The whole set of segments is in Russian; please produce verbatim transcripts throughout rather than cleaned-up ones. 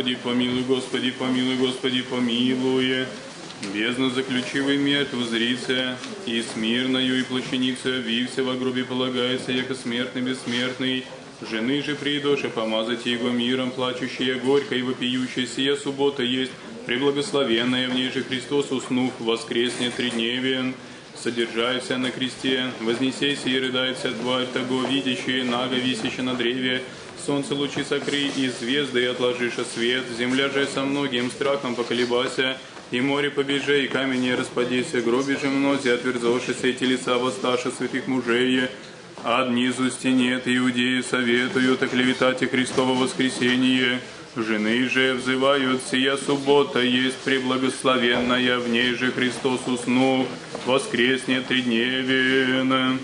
Господи, помилуй, Господи, помилуй, Господи, помилуй. Бездну заключивый мертв узрится, и смирною и плащаницей обвився, во гробе полагается, яко смертный бессмертный. Жены же придоши помазать его миром, плачущая горько и вопиющая, сия суббота есть, преблагословенная в ней же Христос, уснув, воскреснет тридневен. Содержайся на кресте, вознесейся и рыдайся, тварь того, видящая, наго висящая на древе. Солнце лучи сокрый, и звезды отложиша свет. Земля же со многим страхом поколебася, и море побежи, и камень не распадися. Гроби же мнози отверзошися, и телеса воссташа святых мужей. А низу стенет иудеи советуют о клеветате Христово воскресение. Жены же взывают, сия суббота есть преблагословенная, в ней же Христос уснув, воскреснет тридневен.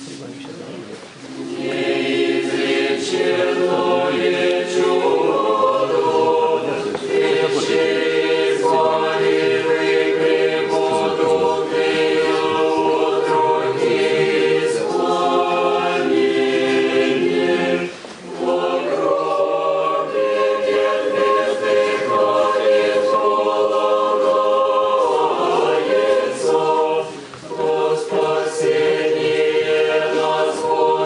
Неизреченное чудо, избавливый преподобный отроки склонение, во гробе нет места, хранит полагается, во спасение нас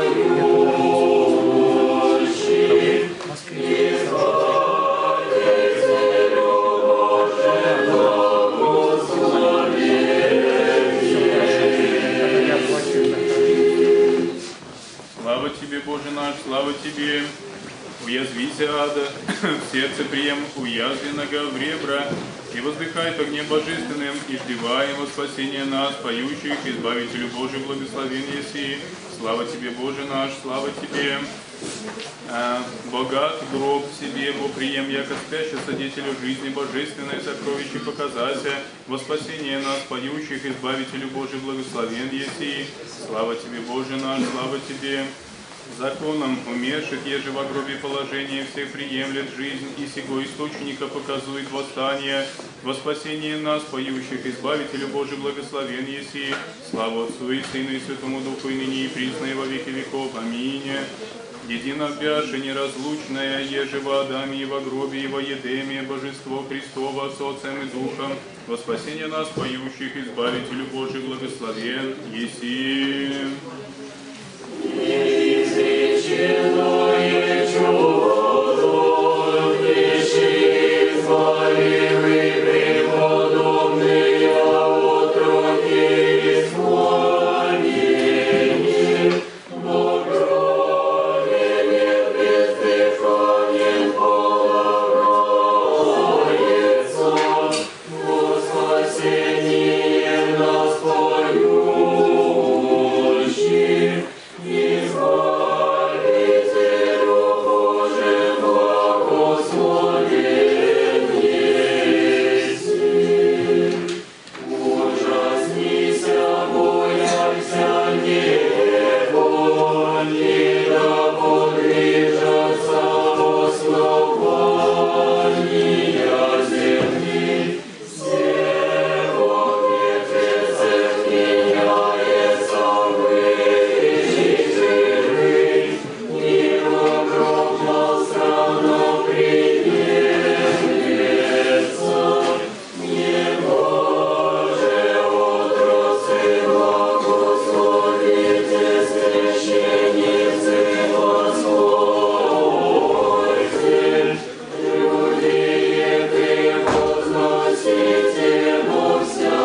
Слава Тебе, Боже наш, слава Тебе! Уязвися ада, в сердце прием уязвленного в ребра, и воздыхай по огне божественным, и ждеваем во спасение нас, поющих, избавителю Божий, благословение сии. Слава Тебе, Боже наш, слава Тебе! А, богат гроб себе, во прием, яко спящий содетелю жизни божественной, сокровище показася, во спасение нас, поющих, избавителю Божий, благословение сии. Слава Тебе, Боже наш, слава Тебе! Законом умерших, еже во гробе положение, всех приемлет жизнь, и сего источника показует восстание, во спасение нас, поющих, избавителю Божий, благословение сии. Слава Отцу и Сыну и Святому Духу, и ныне и присно, и во веки веков. Аминь. Единобяше, неразлучная, еже во Адаме и во гробе, и во Едеме, Божество Христово с Отцем и Духом, во спасение нас, поющих, избавителю Божий, благословен еси. Неизреченное чудо, вещи избавивый преподобный отроки склонение, во гробе нет бездыханен полагается, во спасение нас поющих. Избавителю Божий, благословен еси. Ужаснися, бояйся небо, не да подвижется основания земли. Всего мертвецев меняется вы. Его гроб на страну принесется, Его же отрасли благословите, священницы Господи, люди превозносите во вся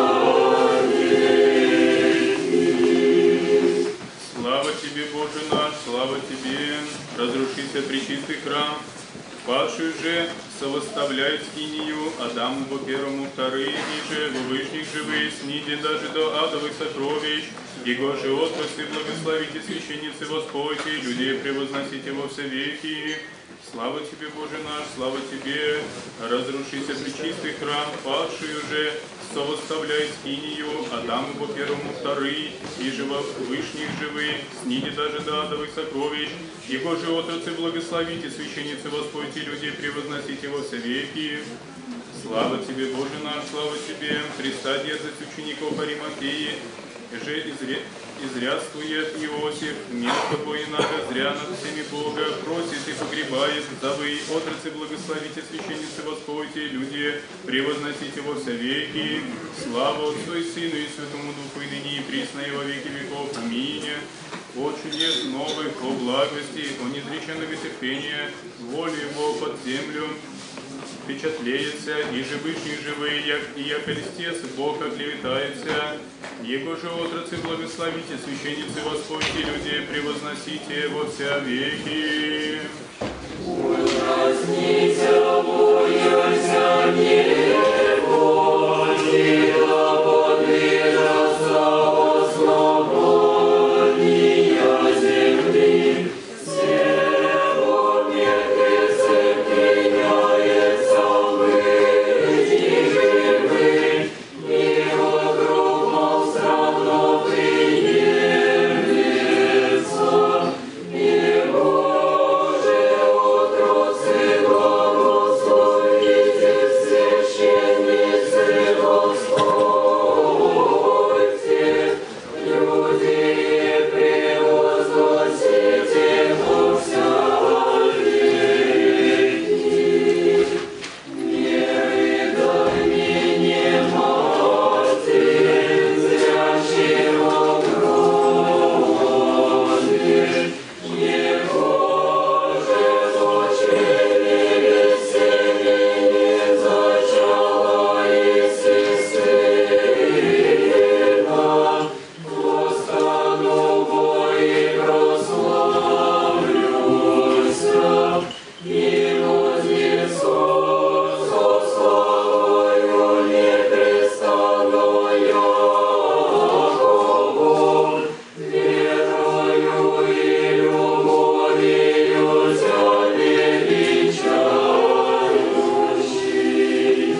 веки. Слава Тебе, Боже наш, слава Тебе! Разрушится пречистый храм, падшую же совоставляет скинию Адаму во первому вторые, ниже во вышних живые, сниди даже до адовых сокровищ, Его же отрасли благословите, священницы воспойте, людей превозносите во все веки. Слава Тебе, Боже наш, слава Тебе! Разрушится пречистый храм, падшую же совоставляет скинию Адаму во первому вторые, и же во вышних живые, сниди даже до адовых сокровищ, Его же отрасли благословите, священницы воспойте, людей превозносите во все веки. Слава Тебе, Боже наш, слава Тебе! Христа дерзость учеников Аримафеи, и же изре... изрядствует Иосиф, место бой надо, зря над всеми Бога, просит и погребает, да вы, отрацы, благословите, священницы, воспойте, люди, превозносите во все веки, слава Отцу и Сыну и Святому Духу, и ныне и присно и во веки веков. Аминь. О чудес новых, о благости, о неизреченного терпения, волю Его под землю впечатлеется, и же вышние живые, як, и яко листец, Бог оклеветается. Его же отрацы благословите, священницы, воспойте, люди, превозносите во вся веки. Ужасните, бояся небо, и да подвижется основания земли. Всего мертвецы вменяется быть живы, и вокруг мол странно приемлется, и Боже отроцы благословите, священницы воспойте, люди превозносите во вся веки. Не видай меня, Матерь, зрящий в гробе, Его же дочери веселье зачала Иси сына, восстану бой прославлюся, и вознесу со славою непрестанною Богу, верою и любовью Тя величающая.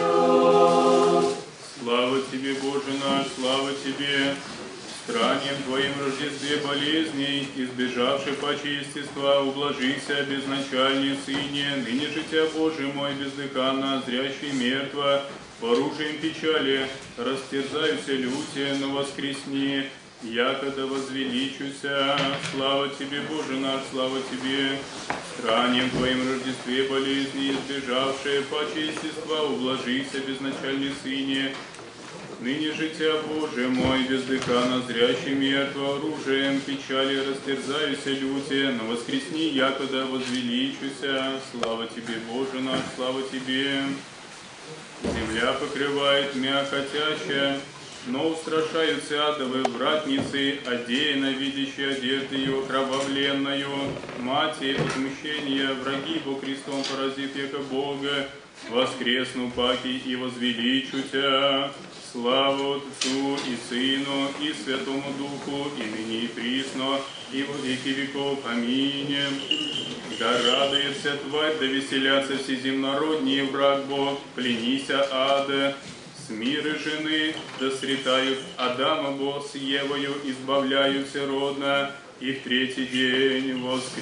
Слава Тебе, Боже наш, слава Тебе! Странием Твоим Рождестве болезней, избежавши почестества, ублажися, безначальный Сыне, ныне же Тебя, Боже мой, бездыханно, зрящий мертво, оружием печали, растерзаются люте, но воскресни, якода возвеличуся. Слава Тебе, Боже наш, слава Тебе! Странием Твоим Рождестве болезни, избежавшие почестества, ублажися, безначальный Сыне, ныне же Тебя, Боже мой, бездыханно, зрящий мертво, оружием печали, растерзаюся люте, но воскресни, якода возвеличуся. Слава Тебе, Боже наш, слава Тебе! Земля покрывает мякотящая, но устрашаются адовы вратницы, одеяна видящие одежды ее окровавленную. Мати отмщения, враги во крестом поразит яко Бога, воскресну паки и возвеличу Тя. Слава Отцу и Сыну и Святому Духу, и ныне и присно, и во веки веков. Аминь. Да радуется тварь, да веселятся все земнородние, враг Бог, пленися ада. С мира жены да сретают Адама Бог с Евою, избавляются родно, и в третий день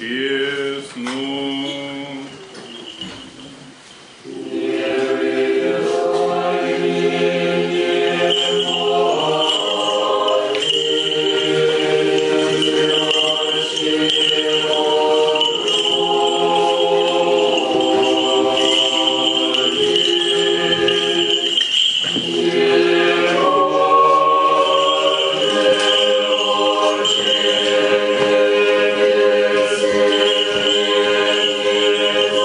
воскресну. Yeah.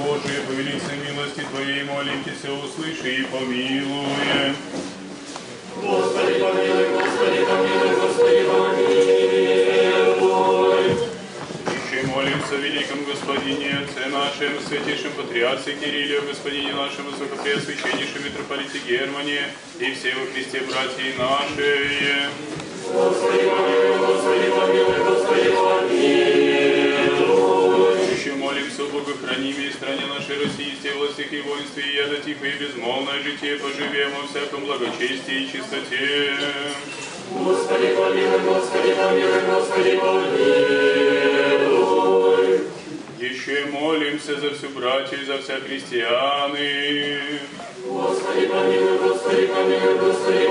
Божие, по великой милости Твоей молимся, услыши и помилуй. Господи, помилуй, Господи, помилуй, Господи, помилуй. Еще молимся о великом Господине, Отце нашем, святейшем Патриарсе Кирилле, Господине нашем, Высокопреосвященнейшем митрополите Германе и все во Христе братья наши. Господи, помилуй, Господи, помилуй, Господи, помилуй. Еще молимся о богохранимой стране нашей России, все властях и воинстве, и яда тихо и безмолвное житие поживем во всяком благочестии и чистоте. Господи, помилуй, Господи, помилуй, Господи, помилуй. Еще молимся за всю братью и за вся христианы. Господи, помилуй, Господи, помилуй, Господи,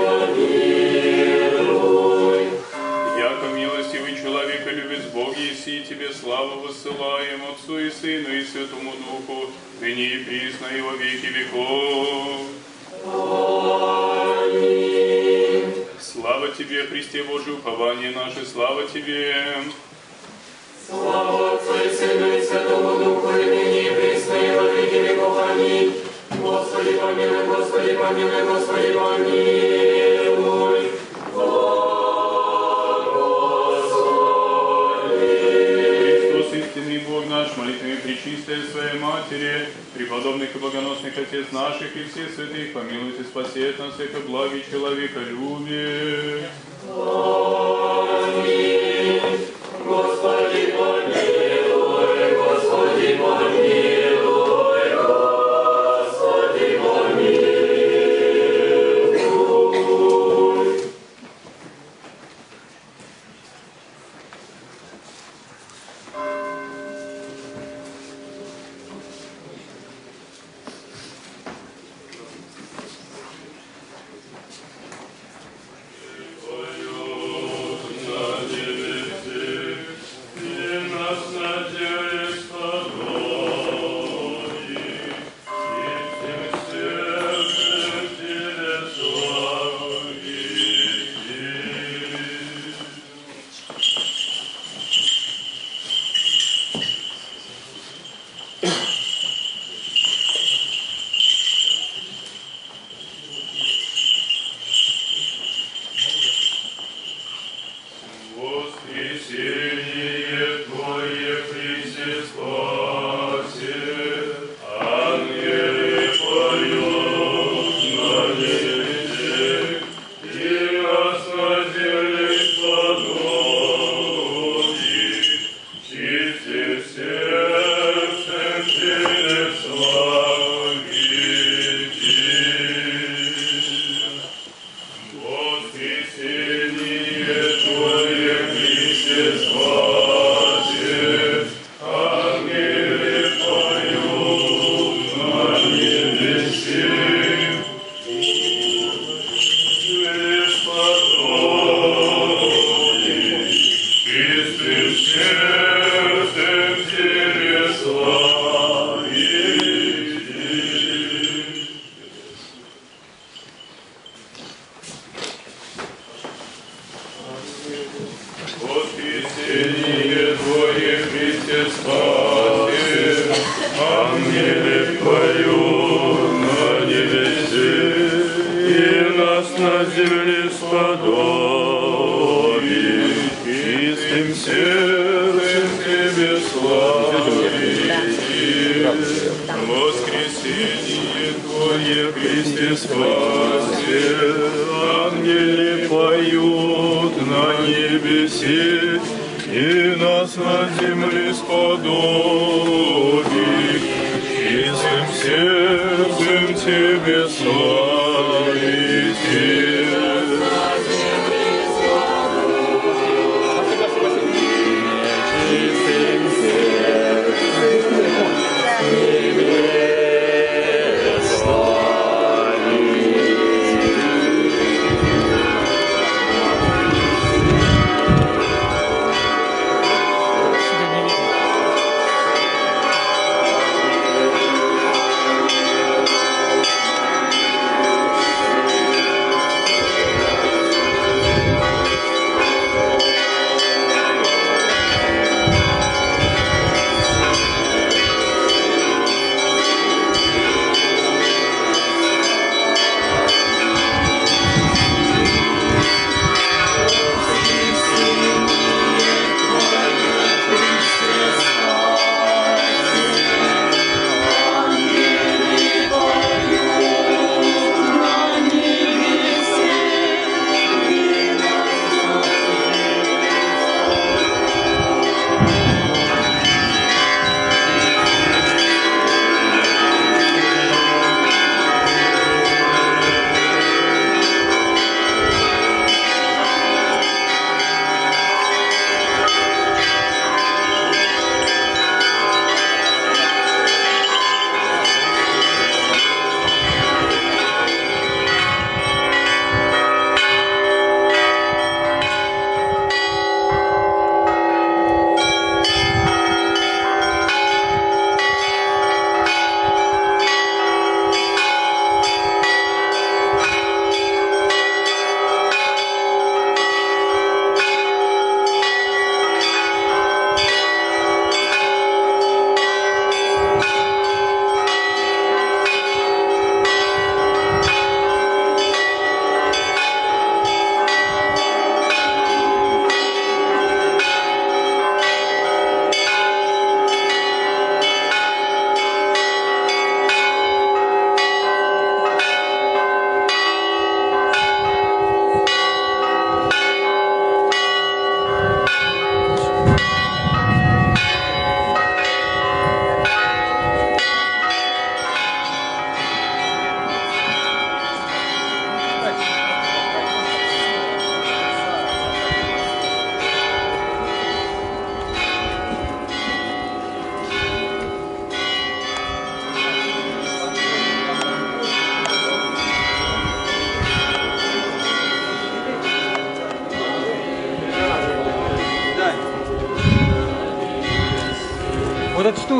помилуй. Яко милостивый человека любит Бог, еси Тебе славу воссылаем Отцу и Сыну и Святому Духу, ныне и присно и во веки веков. Аминь. Слава Тебе, Христе Божий, упование наше, слава Тебе. Слава Отцу и Сыну и Святому Духу, и ныне и присно и во веки веков. Аминь. Господи, помилуй, Господи, помилуй, Господи, помилуй. Христос, истинный Бог наш, молитвами пречистая Своей Матери, преподобных и богоносных Отец наших и всех святых, помилуйте, спасет нас, всех благи человека любит. Аминь. Господи, помилуй, Господи, помилуй, Господи, помилуй.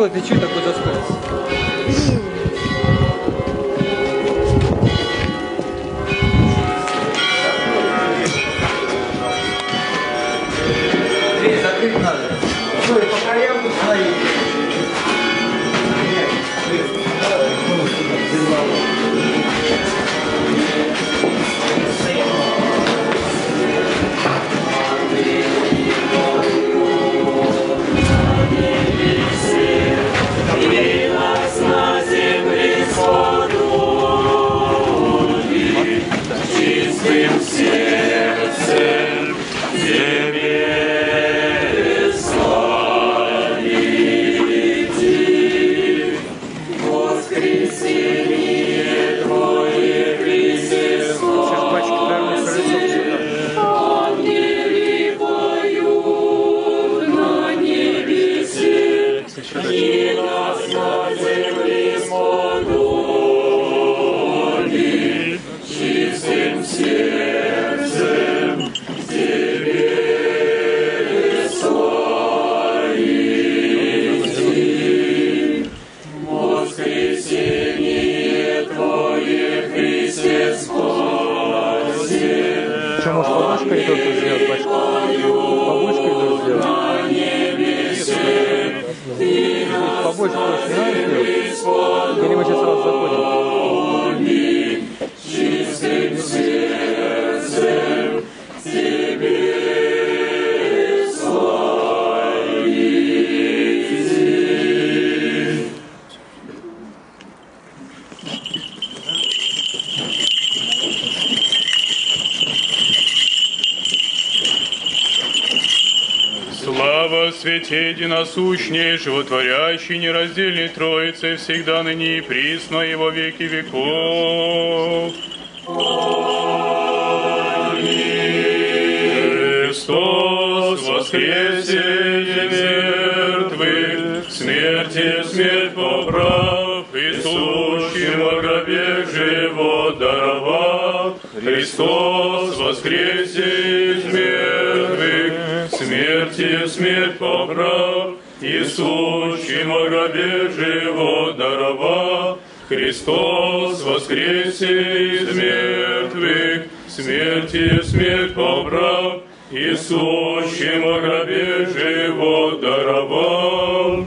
было, ты что такой заскался? Дверь закрыть надо. Что, и по краям установить? Нет, нет. Ну, сюда, без лавы. Чистым сердцем Тебе славить, воскресение Твое, Христе, ангели поют на небесе, и нас на земле сподоби, чистым сердцем Тебе славить. Воскресение Твое, Христе, спаси. Что, может, побольше коридор тут сделать, бачка? Побольше коридор сделать? Побольше просто не надо сделать? Или мы сейчас сразу заходим? Чистым сердцем Тебе славить. Слава святе единосущней, животворящей, нераздельной Троице, всегда ныне и присно, и во веки веков. Христос воскресе из мертвых, смерти смерть поправ, и сущим во гробе живот даровав. Христос воскресе из мертвых, смерти смерть поправ, и сущим во гробе живот даровав. Христос воскресе из мертвых, смерти смерть поправ, и сущим во гробе живот даровав.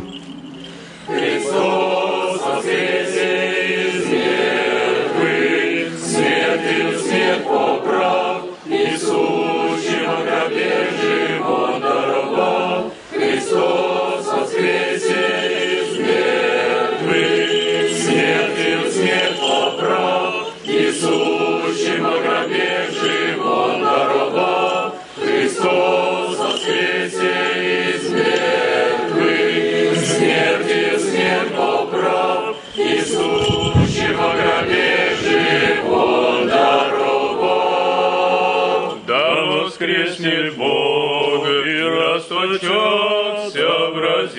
Христос воскресе из мертвых, смертью смерть поправ, и сущим во гробе живот даровав. Христос воскресе из мертвых, смертью смерть поправ, и сущим во гробе живот даровав. Христос воскресе из мертвых, смертью смерть поправ, и сущим во гробе живот даровав. Да воскреснет Бог и расточется в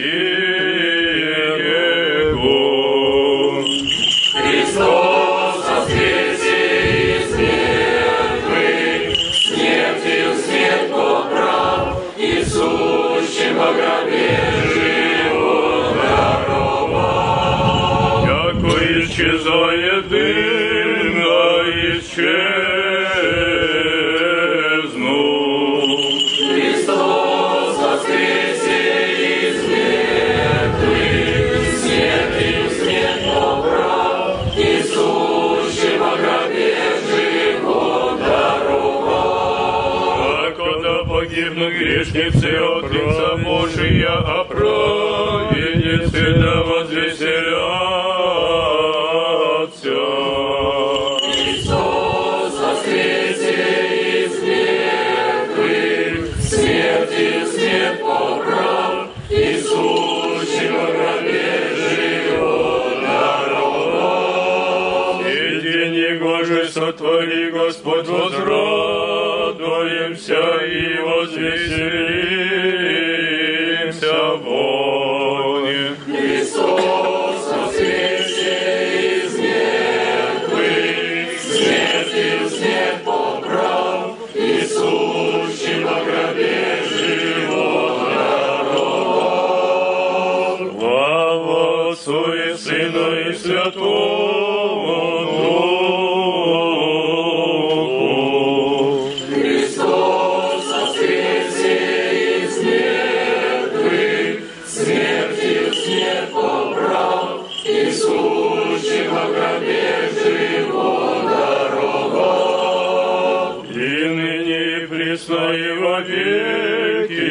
Его. Христос воскресе из мертвых, смертью смерть поправ, и сущим во гробе живот даровав. Яко исчезает дым, а исчезнул. Христос воскресе из мертвых, смертью смерть поправ, и сущим во гробе живот даровав. Когда погибнут грешницы от лица Божия, а праведницы да возвеселятся. Христос воскресе из мертвых, смертью смерть поправ, и сущим во гробе живот даровав. И день негожий сотвори, Господь, возрадуемся и возвеселимся в Боге. Христос воскресе из мертвых, смертью смерть поправ, и сущим во гробе живот даровав. Слава Сына и Святого Духу. Христос воскресе из мертвых, смертью смерть побрал, и сущим во гробе живого даровал. И ныне и присно и во веки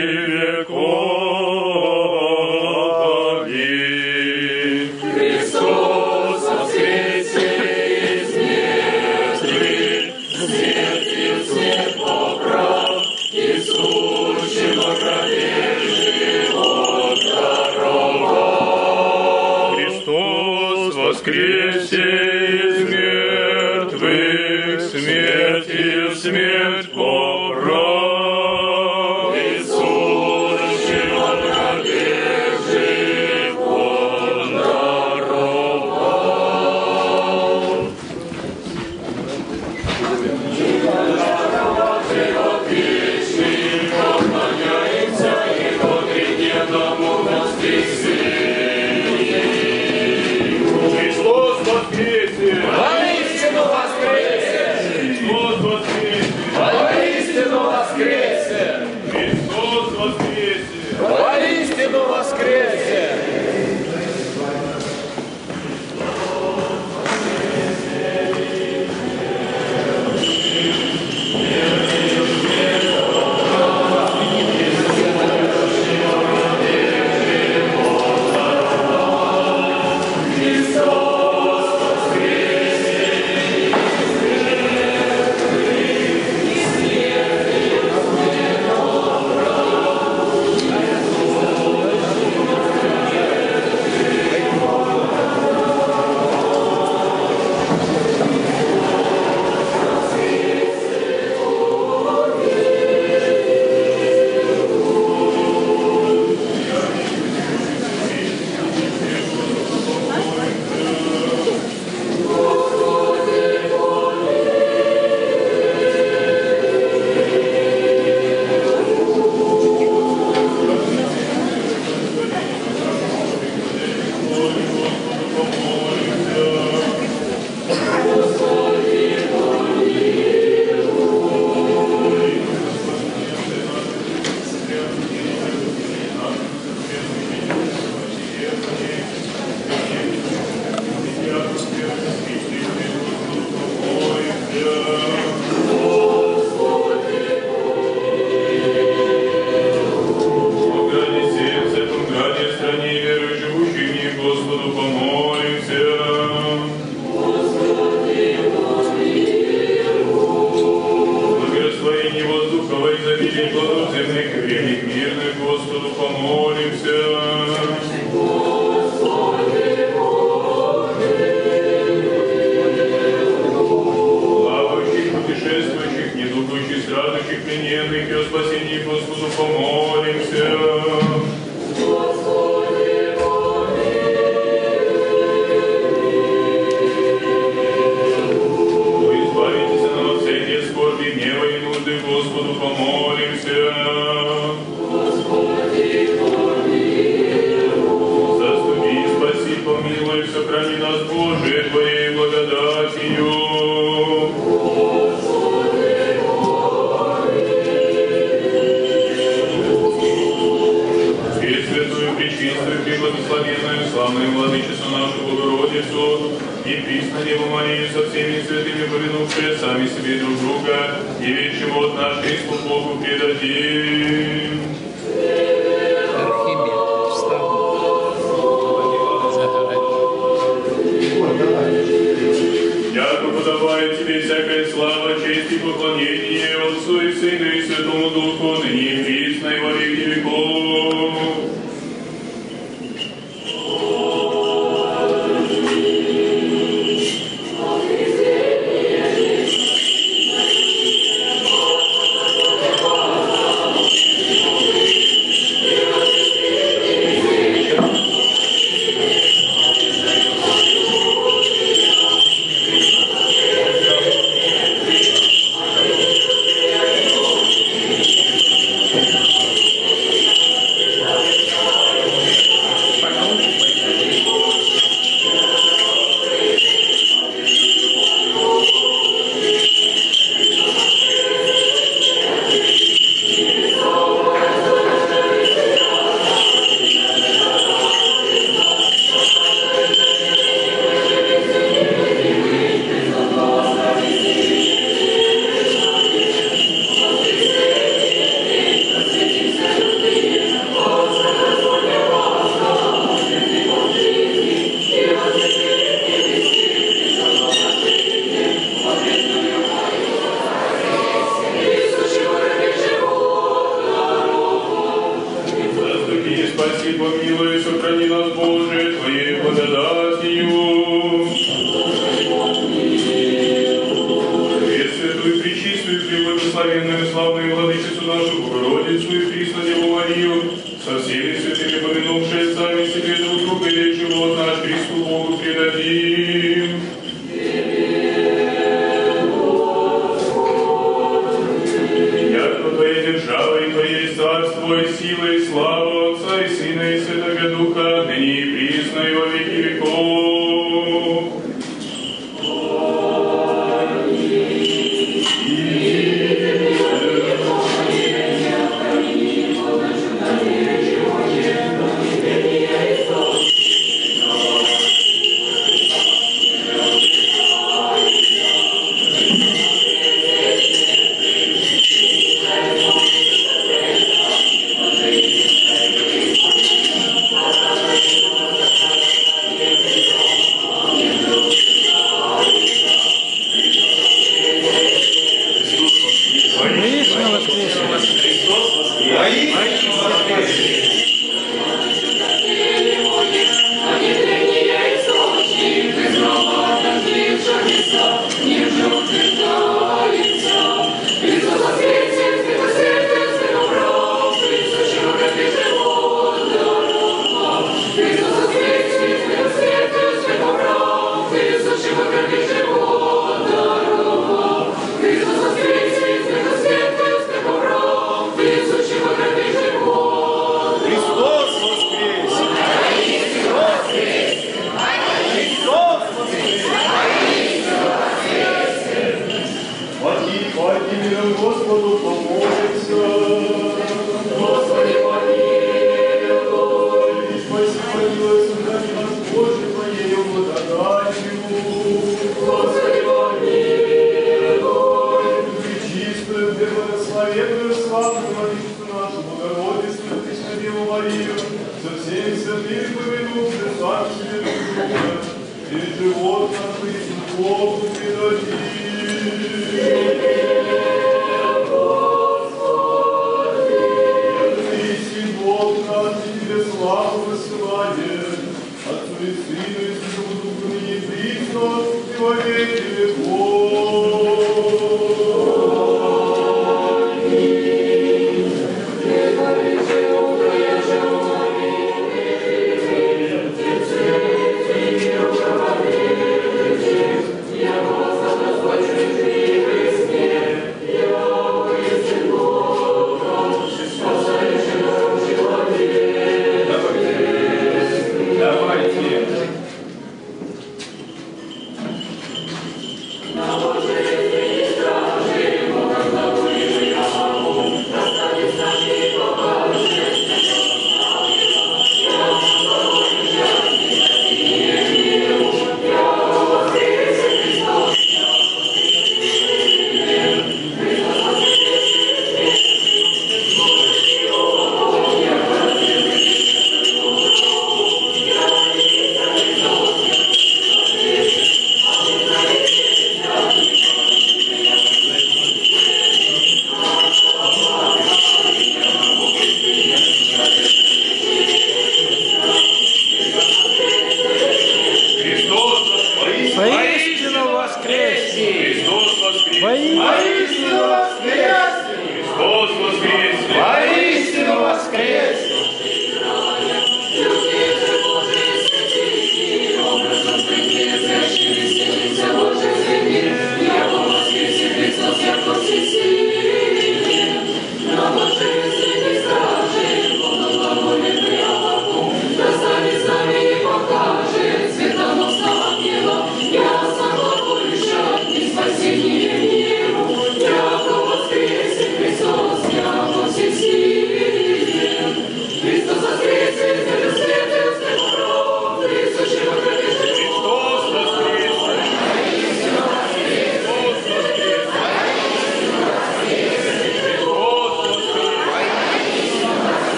веков. Аминь. Христос воскресе из мертвых, смертью смерть побрал, и сущим во гробе живот даровал. Христос воскресе из мертвых, смертью смерть побрал. И сущим во гробе живот даровал. Поклоняемся Его тридневному воскресению. Христос воскресе! Воистину воскресе! Христос воскресе! Воистину воскресе! Христос воскресе! Воистину воскресе! Погради сердце, погради стране веры, живущих в ней, Господу помолимся. Благословение воздуха во изобилии плодов земных и времени мирных, Господу помолимся. Плавающих, путешествующих, недугующих, страждущих, плененных, и о спасении Господу помолимся. О, избавитесь нам от всяких скорби, гнева и нужды, Господу помолимся. Заступи, спаси, помилуй, сохрани нас, Боже, Твоей благодатью. Пресвятую, пречистую, преблагословенную, славную Владычицу нашу Богородицу и присно Деву Марию со всеми святыми, повинувшие сами себе друг друга, и весь живот наш Христу Богу предадим. Яко подобает тебе всякая слава, честь и поклонение Отцу и Сыну и Святому Духу, ныне и присно и во веки веков. Господу помолимся. Господи, помилуй. И спаси, помилуй, сохрани нас, Боже, Твоею благодатью. Господи, помилуй. Пречистую, благословенную, славную Владычицу нашу, Богородицу, Преснодеву Марию, со всеми святыми поведутся, сам себе друг друга, и живот наш и Богу предадим. Бог наш, и Тебе славу высылает, Отцу и Сыну и Святому Духу, ныне и присно, и во веки веков.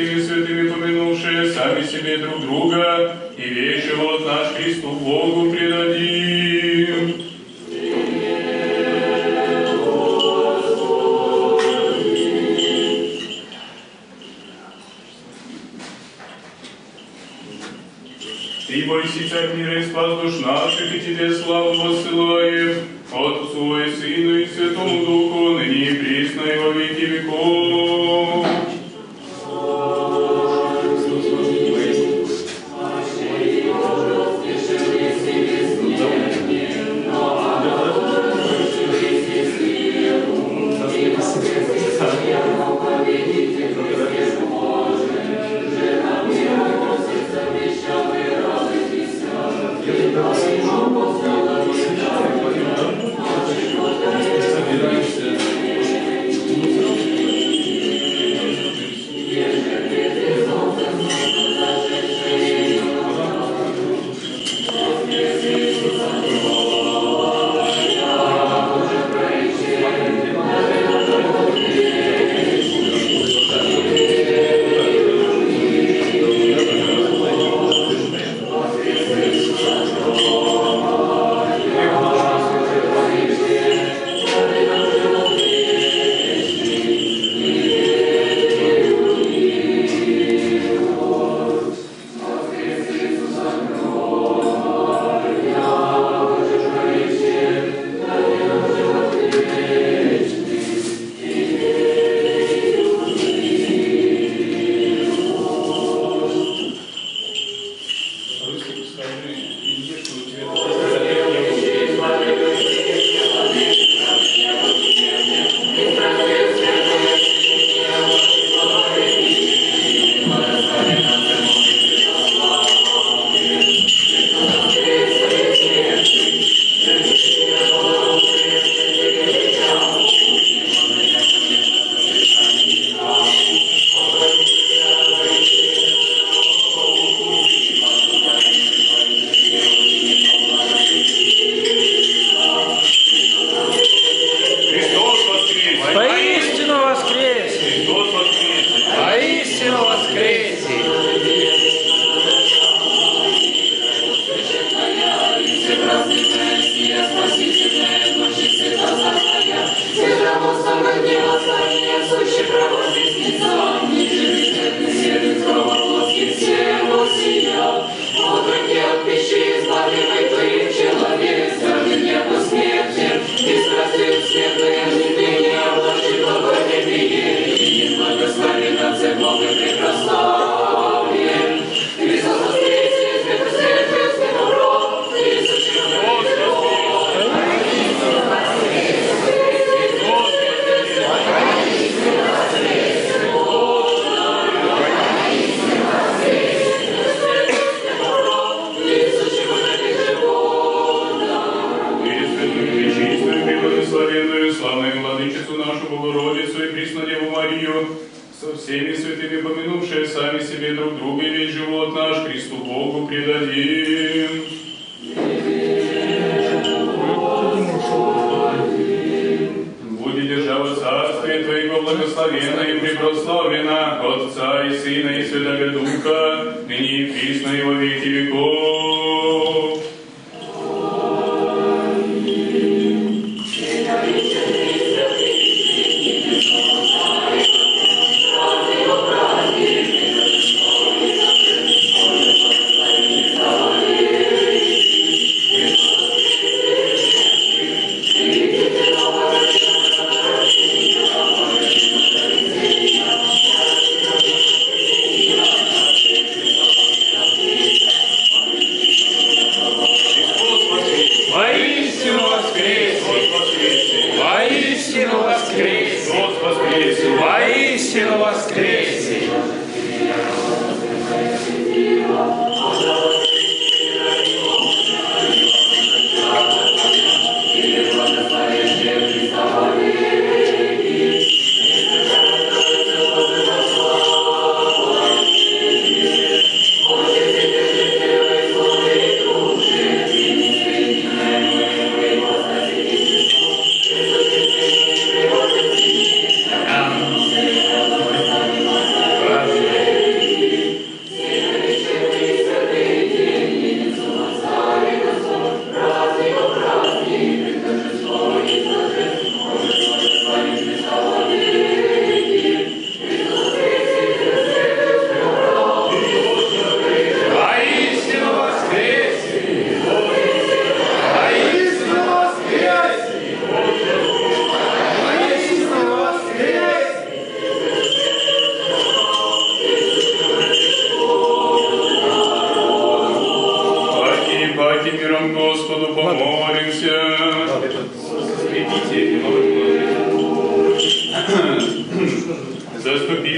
всеми святыми помянувшие сами себе друг друга, и весь живот наш Христу Богу предадим. Ты бойся, Царь мира, и спас душ наших, и Тебе славу воссылаем, Отцу и Сыну и Святому Духу, ныне и присно и во веки веков.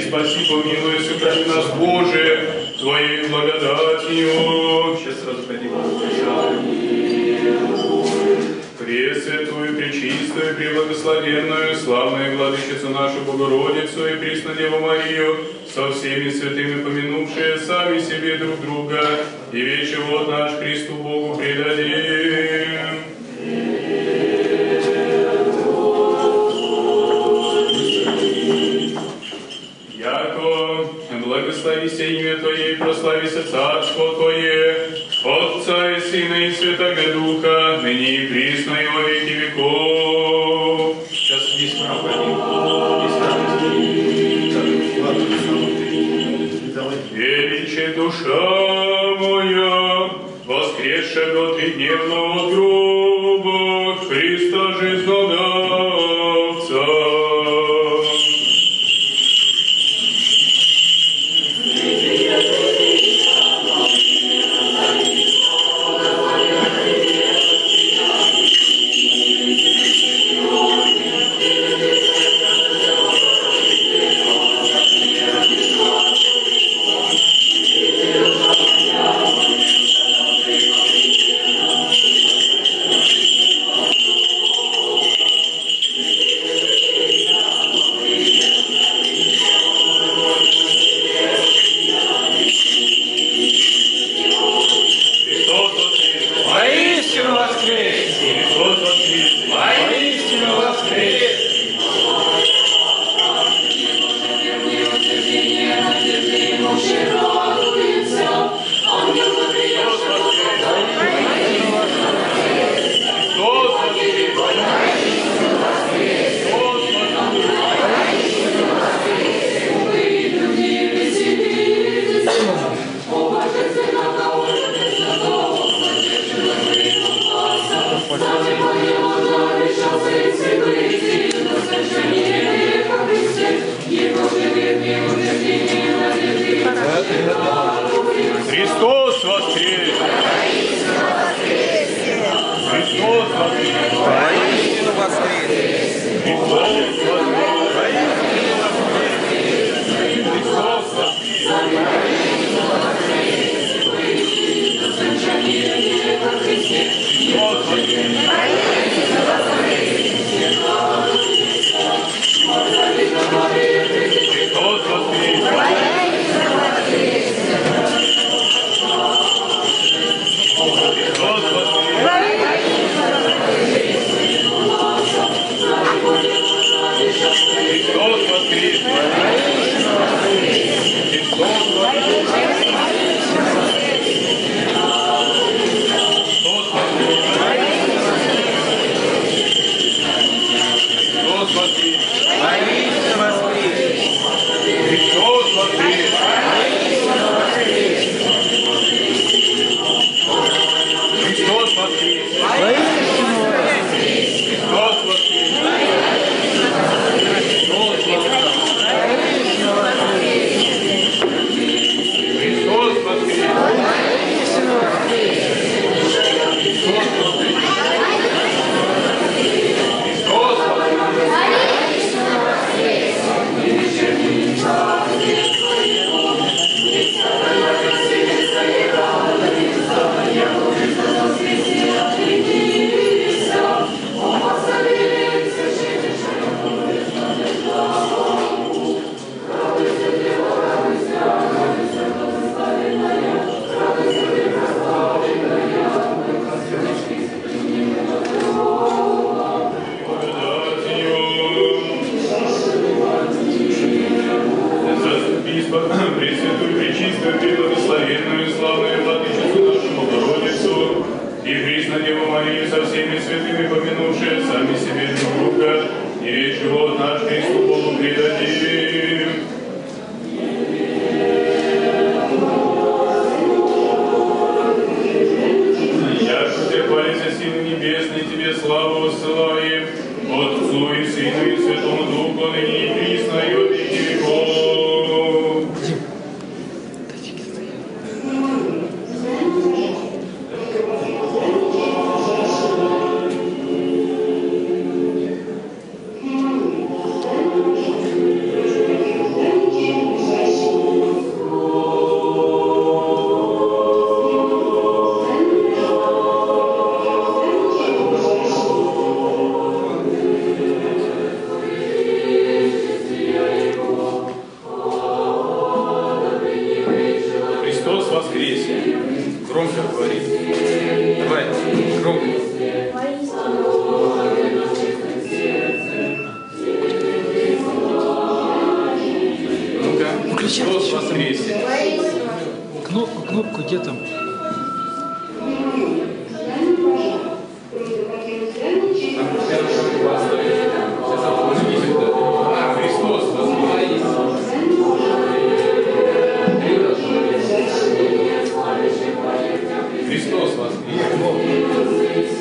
спаси, помилуй, сохрани нас, Боже, Твоей благодатью. Сейчас сразу пойди. Пресвятую, пречистую, преблагословенную, славную Владычицу нашу Богородицу и Преснодеву Марию, со всеми святыми помянувшие сами себе друг друга, и весь живот наш Христу Богу предадим. Яко благословися имя Твое и прославися Царство Твое, Отца и Сына и Святого Духа, ныне и присно и во веки веков. Сейчас иди справа, величие душа моя, воскресшего тридневного от гроба, Христа жизнодавца. Христос воскрес! Христос воскрес! Воистину воскрес! Христос воскрес! Христос Христос воскрес! Христос воскрес! воскресе. Громко говори. Давай, громко. Ну-ка, Христос воскресе. Кнопку, кнопку, где там? Христос воскресе. Христос воскресе.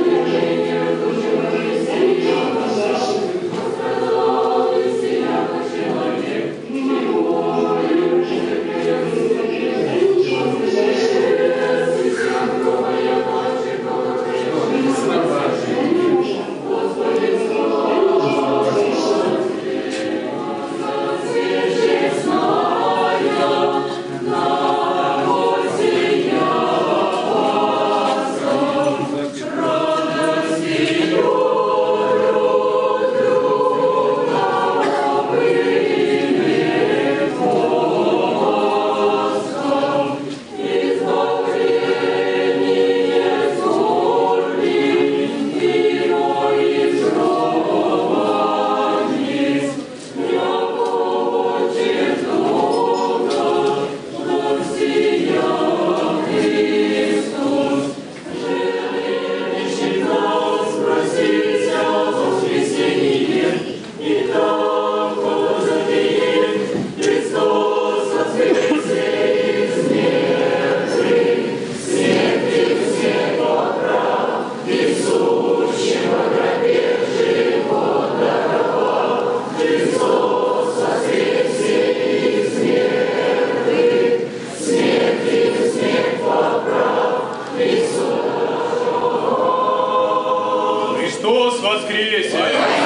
Христос воскресе!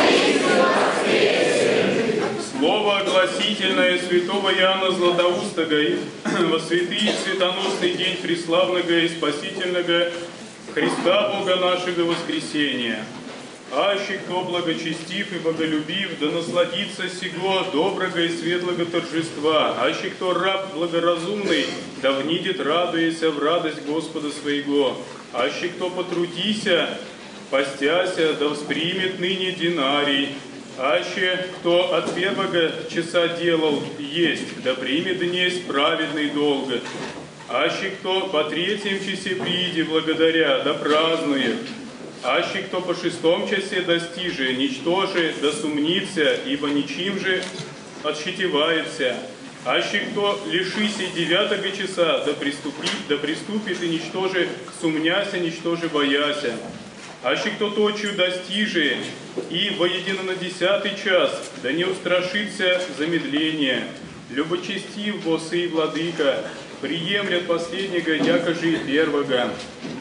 Слово огласительное святого Иоанна Златоустого во святый светоносный день преславного и спасительного Христа Бога нашего воскресения. Аще кто благочестив и боголюбив, да насладится сего доброго и светлого торжества. Аще кто раб благоразумный, да внидит, радуяся в радость Господа своего. Аще кто потрудися, постяся, да воспримет ныне динарий. Аще кто от первого часа делал есть, да примет днесь праведный долг. Аще кто по третьем часе прииде благодаря, да празднует. Аще кто по шестом часе достиже, ничтоже, да сумнится, ибо ничим же отщетевается. Аще кто лишися девятого часа, да приступит, да приступит и ничтоже сумняся, ничтоже бояся. Аще кто точью достиже, и воедино на десятый час, да не устрашится замедления. Любочестив босый владыка, приемлет последнего, якоже и первого.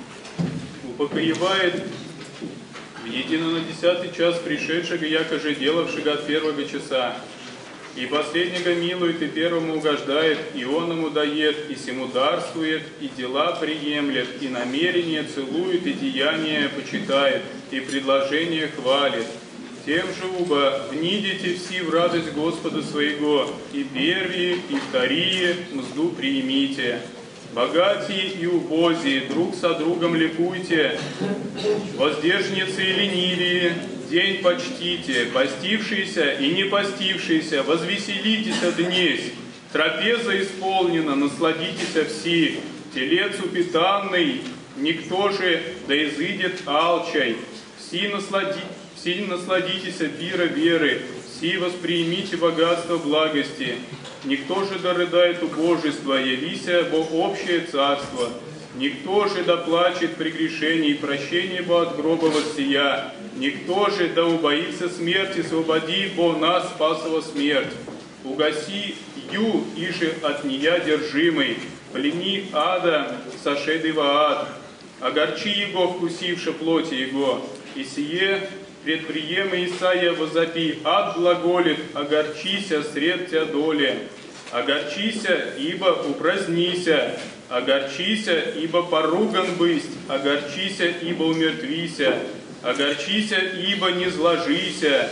Упокоевает едино на десятый час пришедшего, якоже делавшего от первого часа. И последнего милует, и первому угождает, и он ему дает, и сему дарствует, и дела приемлет, и намерения целует, и деяния почитает, и предложения хвалит. Тем же уба внидите все в радость Господа своего, и первые, и вторые мзду приимите. Богатые и убозие, друг со другом ликуйте, воздержницы и ленивые, день почтите, постившиеся и не постившиеся, возвеселитесь днесь, трапеза исполнена, насладитесь все, телец упитанный, никто же да изыдет алчай, все, наслади, все насладитесь пира веры, все воспримите богатство благости, никто же да рыдает убожество, явися бо общее царство. Никто же да плачет прегрешений, прощение бо от гроба воссия. Никто же да убоится смерти, свободи бо нас спасова смерть. Угаси ю, иже от нея держимый, плени ада, сошедый во ад. Огорчи его, вкусивши плоти его, и сие предприемы Исаия возопи, ад глаголит, огорчися сред тя доли. Огорчися, ибо упразднися, огорчися, ибо поруган бысть, огорчися, ибо умертвися, огорчися, ибо не зложися,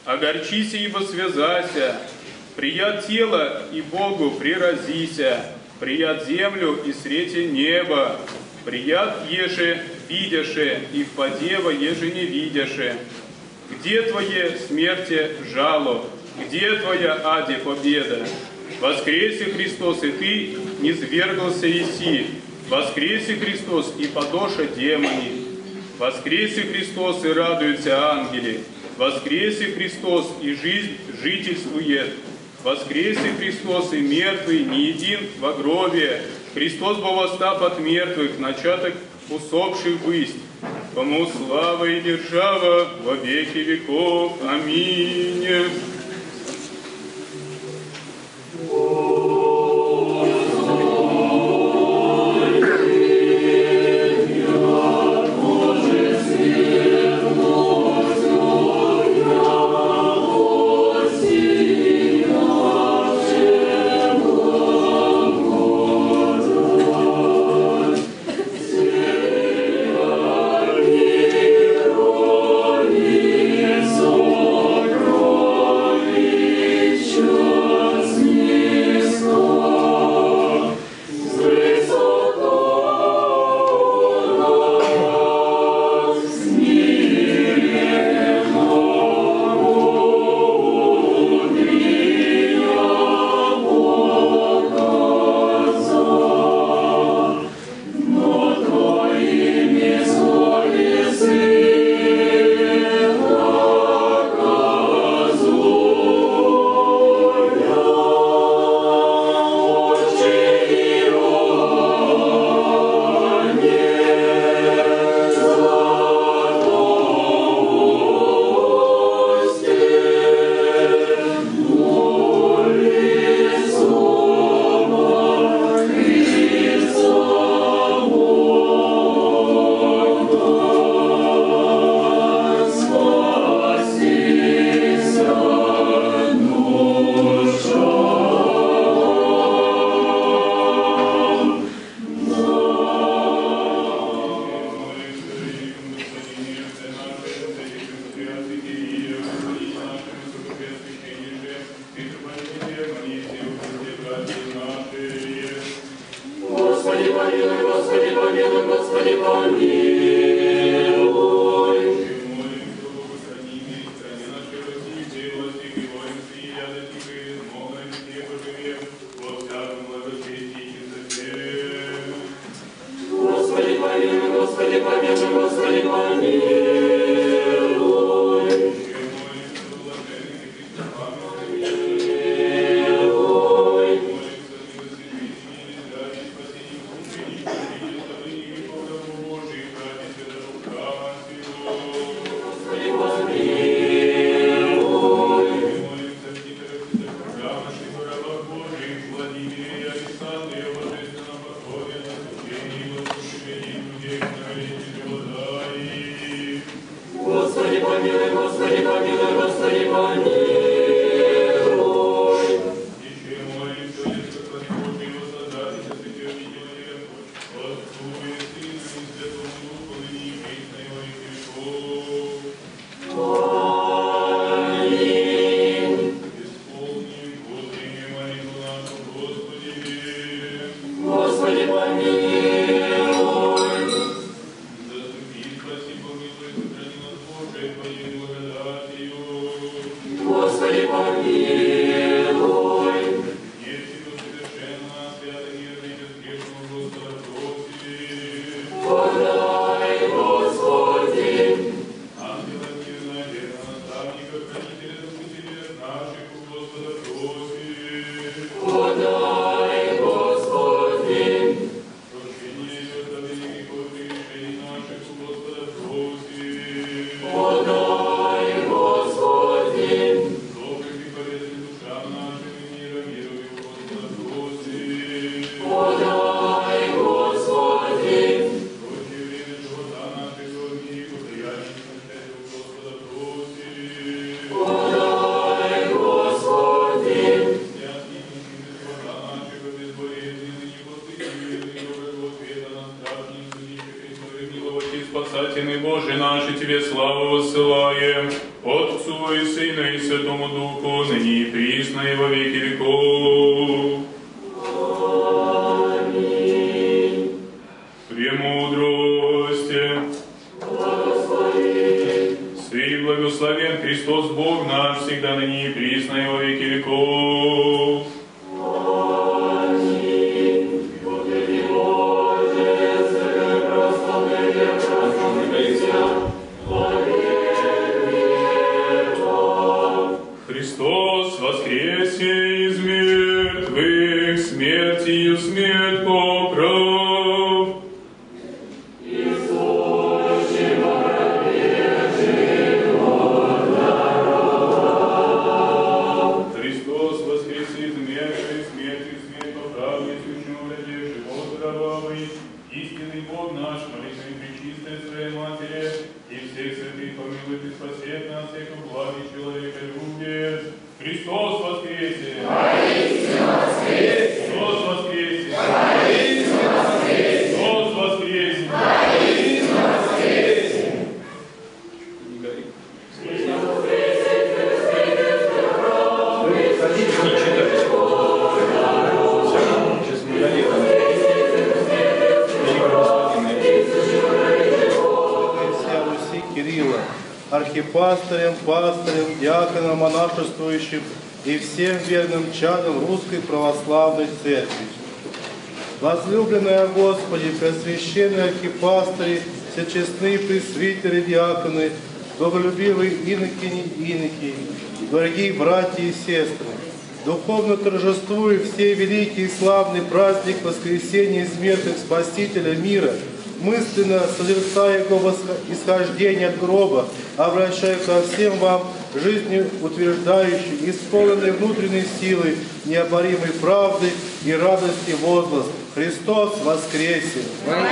огорчися, ибо связася, прият тело и Богу приразися, прият землю и срети небо, прият еже видяше, и в подева еже не видяше. Где Твое смерти жало? Где Твоя аде победа? Воскресе Христос, и Ты не свергался еси. Воскресе Христос, и подоша демони. Воскресе Христос, и радуются ангели. Воскресе Христос, и жизнь жительствует. Воскресе Христос, и мертвый не един во гробе. Христос был восстав от мертвых, начаток усопших бысть. Кому слава и держава во веки веков. Аминь. Спасательный Боже наш, и Тебе славу воссылаем, Отцу и Сыну и Святому Духу, ныне и присно и во веки веков. смертью смерть поправ. Христос воскресе из мертвых, смертью смерть поправ, несущим владевший Бог здравый, истинный Бог наш, молитвой пречистой Своей Матери, и всех святых помилует и спасет нас, всех благий человека любит. Христос воскресе! Христос воскресе! Христос воскресе! Христос воскресе! Христос воскресе! Не гори. Не читай. Сейчас мы горим. Руси Кирилла, архипастырем, пастырем, диаконом, монашествующим и всем верным чадом Русской Православной Церкви. Возлюбленные Господи, пресвященные архипастыри, всечестные пресвитеры, диаконы, благолюбивые инокини и иноки, дорогие братья и сестры, духовно торжествуя все великий и славный праздник воскресения из мертвых Спасителя мира, мысленно созерцая Его исхождение от гроба, обращаю ко всем вам жизнью утверждающий, исполненный внутренней силой, необоримой правды и радости возглас: Христос воскресе!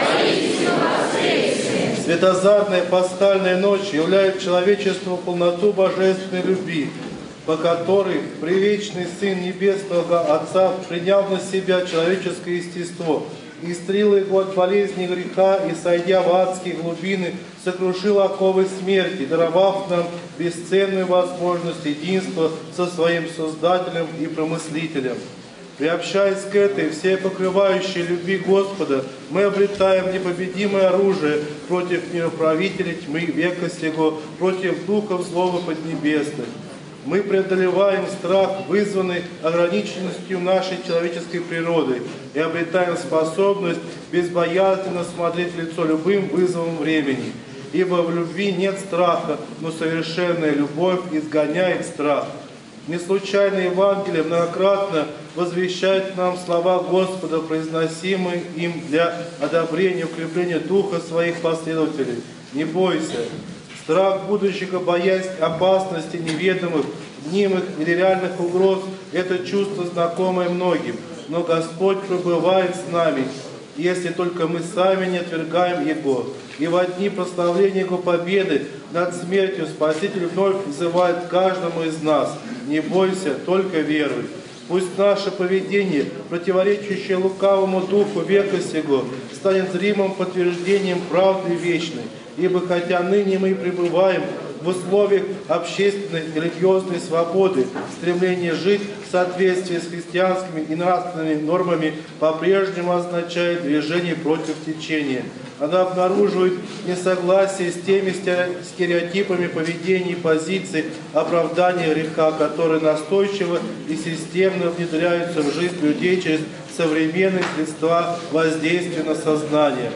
Светозарная пасхальная ночь являет человечеству полноту божественной любви, по которой привечный Сын Небесного Отца принял на себя человеческое естество, истрел его от болезни и греха и, сойдя в адские глубины, сокрушил оковы смерти, даровав нам бесценную возможность единства со своим Создателем и Промыслителем. Приобщаясь к этой всепокрывающей любви Господа, мы обретаем непобедимое оружие против мироправителей тьмы века сего, против духов злого поднебесных. Мы преодолеваем страх, вызванный ограниченностью нашей человеческой природы, и обретаем способность безбоязненно смотреть в лицо любым вызовам времени. Ибо в любви нет страха, но совершенная любовь изгоняет страх. Не случайно Евангелие многократно возвещает нам слова Господа, произносимые им для одобрения и укрепления духа своих последователей. Не бойся. Страх будущего, боязнь опасности неведомых, мнимых или реальных угроз – это чувство, знакомое многим. Но Господь пребывает с нами, если только мы сами не отвергаем Его. И во дни прославления Его победы над смертью Спаситель вновь взывает каждому из нас: не бойся, только веруй. Пусть наше поведение, противоречащее лукавому духу века сего, станет зримым подтверждением правды вечной. Ибо хотя ныне мы пребываем в условиях общественной и религиозной свободы, стремление жить в соответствии с христианскими и нравственными нормами по-прежнему означает движение против течения. Она обнаруживает несогласие с теми стереотипами поведения и позиций оправдания греха, которые настойчиво и системно внедряются в жизнь людей через современные средства воздействия на сознание.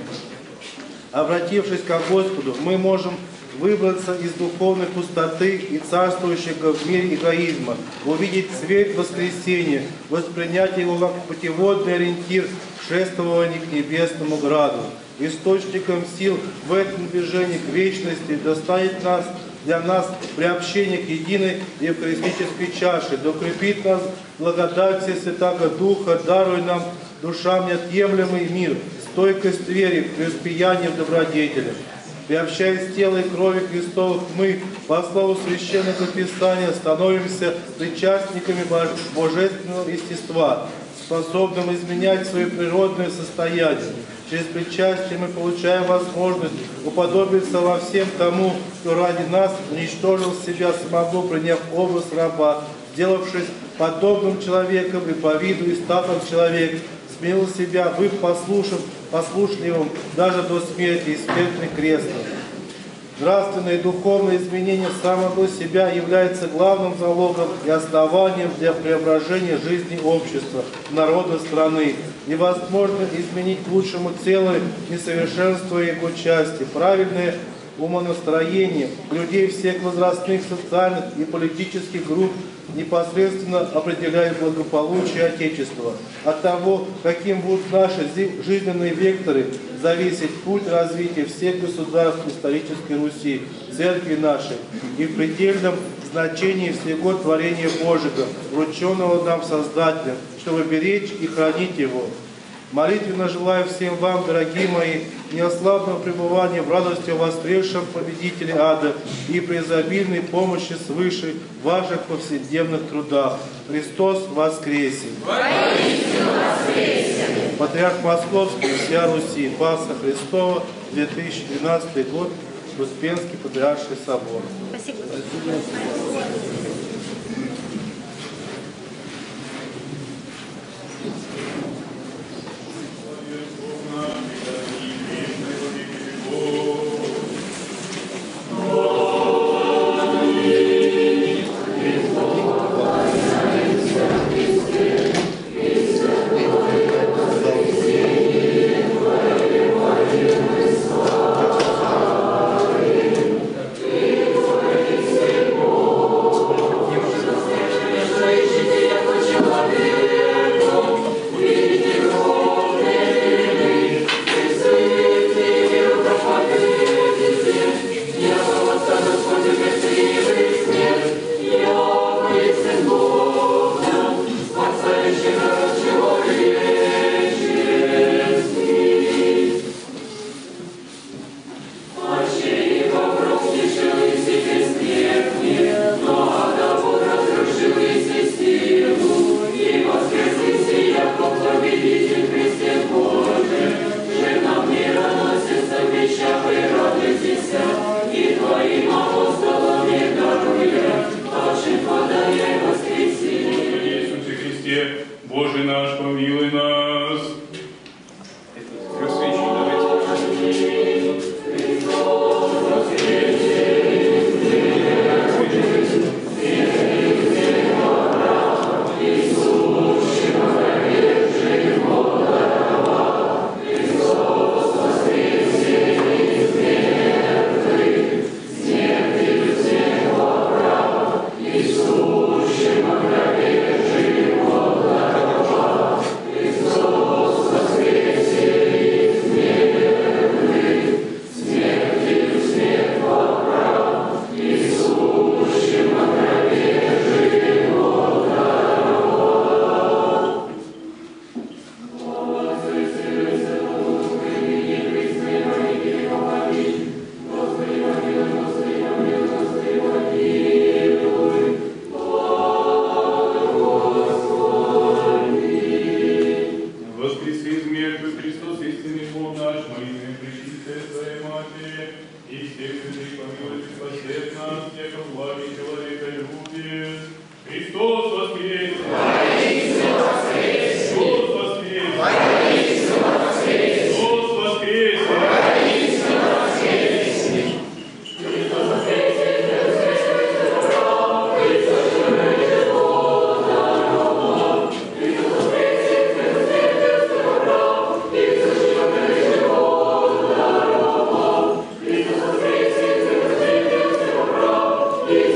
Обратившись к Господу, мы можем выбраться из духовной пустоты и царствующего в мире эгоизма, увидеть свет воскресения, воспринять его как путеводный ориентир в шествовании к небесному граду. Источником сил в этом движении к вечности достанет нас, для нас приобщение к единой евхаристической чаше, да укрепит нас благодать Святаго Духа, даруй нам душам неотъемлемый мир, стойкость вере, преуспеяние в добродетели. Приобщаясь тела и крови Христовых, мы, по слову Священного Писания, становимся причастниками божественного естества, способным изменять свое природное состояние. Через причастие мы получаем возможность уподобиться во всем тому, кто ради нас уничтожил себя самого, приняв образ раба, сделавшись подобным человеком и по виду и статам человек, смело себя, быв послушным, послушливым даже до смерти и смертный крест. Нравственное и духовное изменение самого себя является главным залогом и основанием для преображения жизни общества, народа, страны. Невозможно изменить к лучшему целое, не совершенствуя его части. Правильное умонастроение людей всех возрастных, социальных и политических групп непосредственно определяют благополучие Отечества. От того, каким будут наши жизненные векторы, зависит путь развития всех государств исторической Руси, Церкви нашей, и в предельном значении всего творения Божьего, врученного нам Создателем, чтобы беречь и хранить его. Молитвенно желаю всем вам, дорогие мои, неослабного пребывания в радости о воскресшем победителе ада и преизобильной помощи свыше в ваших повседневных трудах. Христос воскресе! Патриарх Московский, всея Руси, Пасха Христова, две тысячи двенадцатый год, Успенский Патриарший собор. Спасибо. Боже наш, помилуй нас. Amen.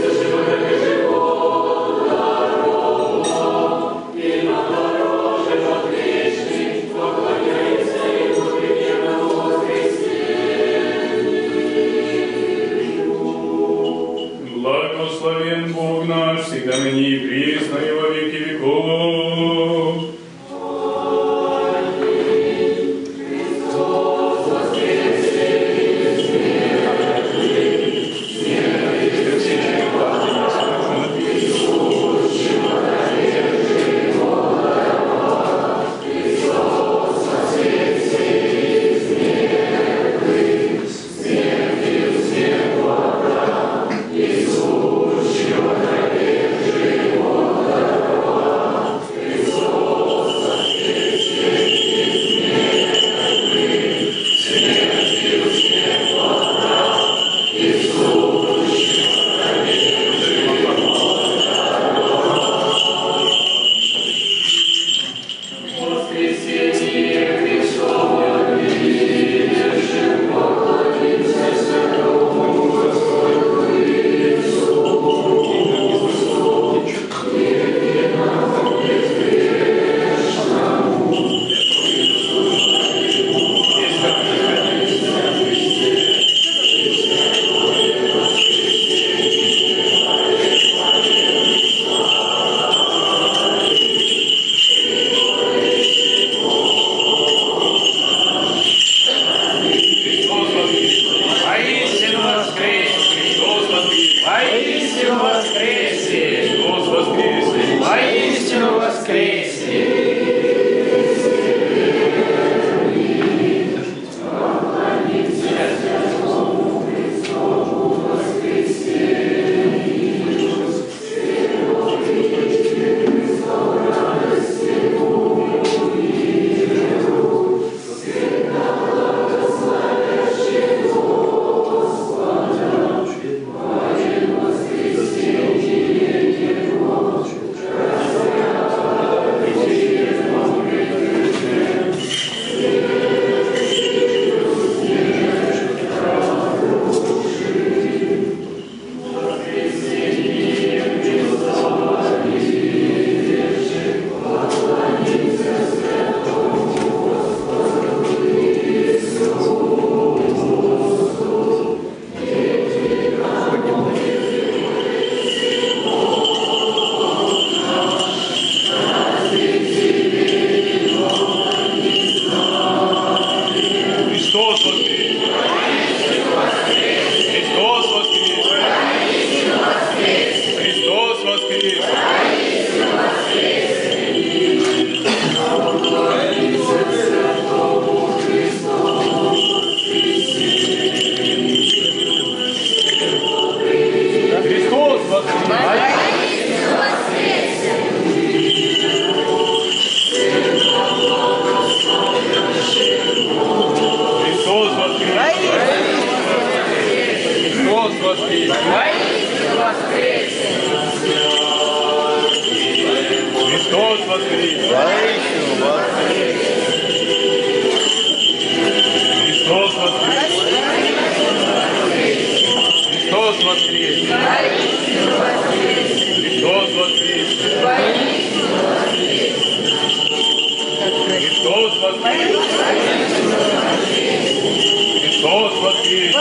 Христос воскрес!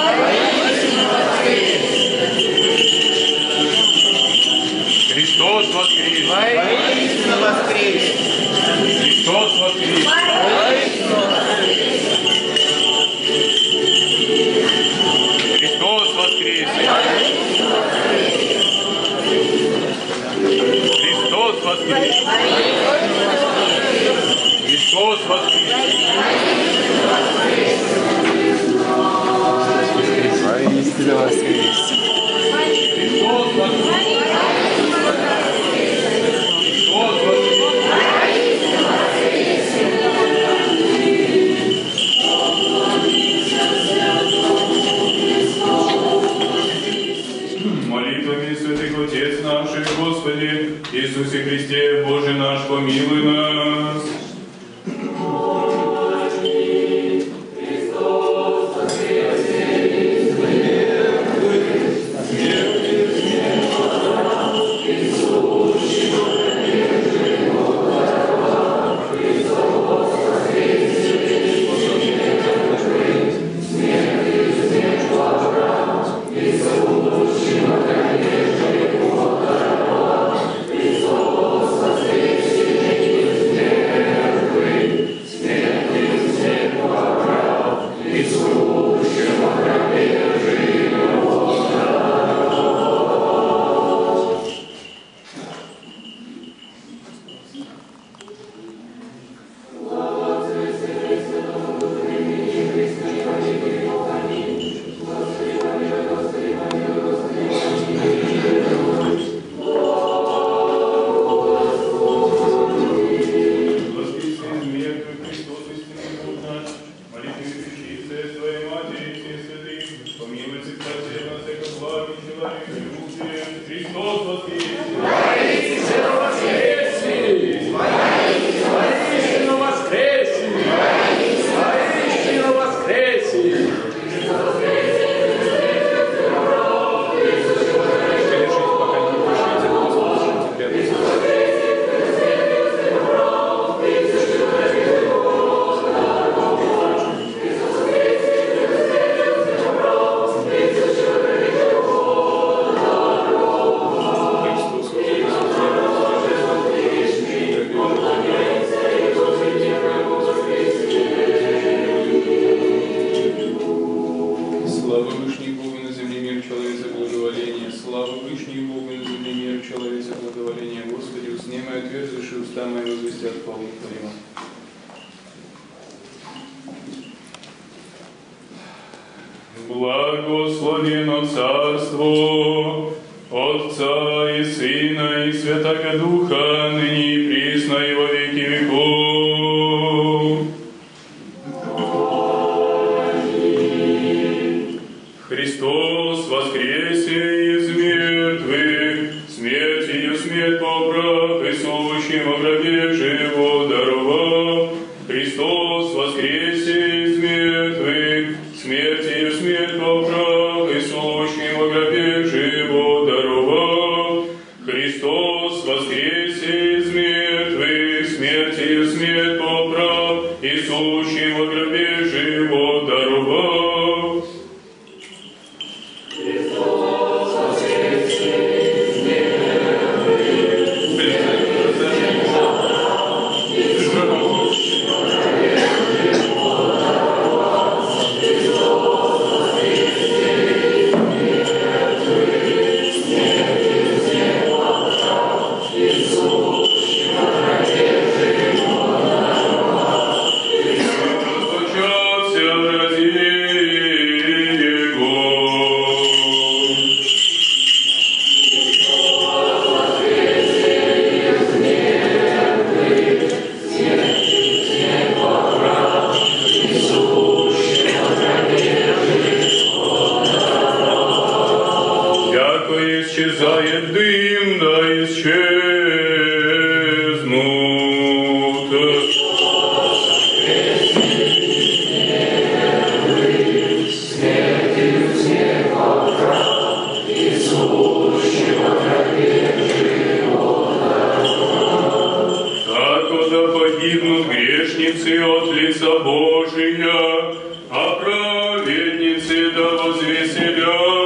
Христос воскрес! Воистину воскрес! Христос воскрес! Христос воскрес! Христос воскрес! Христос воскрес! Воистину воскрес! Христос воскрес! Христос молитвами святых Отец наших, Господи, Иисусе Христе, Боже наш, помилуй нас. Благословено Царство Отца и Сына и Святого Духа, ныне и присно и во веки веков. Христос воскресе из мертвых, смертью смерть поправ, и сущим во гробе живот даровав. Христос воскресе из мертвых, смертью смерть поправ, и сущим во гробе живот даровав. Христос воскресе из мертвых, смертью смерть поправ, и сущим во гробе живот даровав. Стуча Божия, а праведницы да возвеселятся.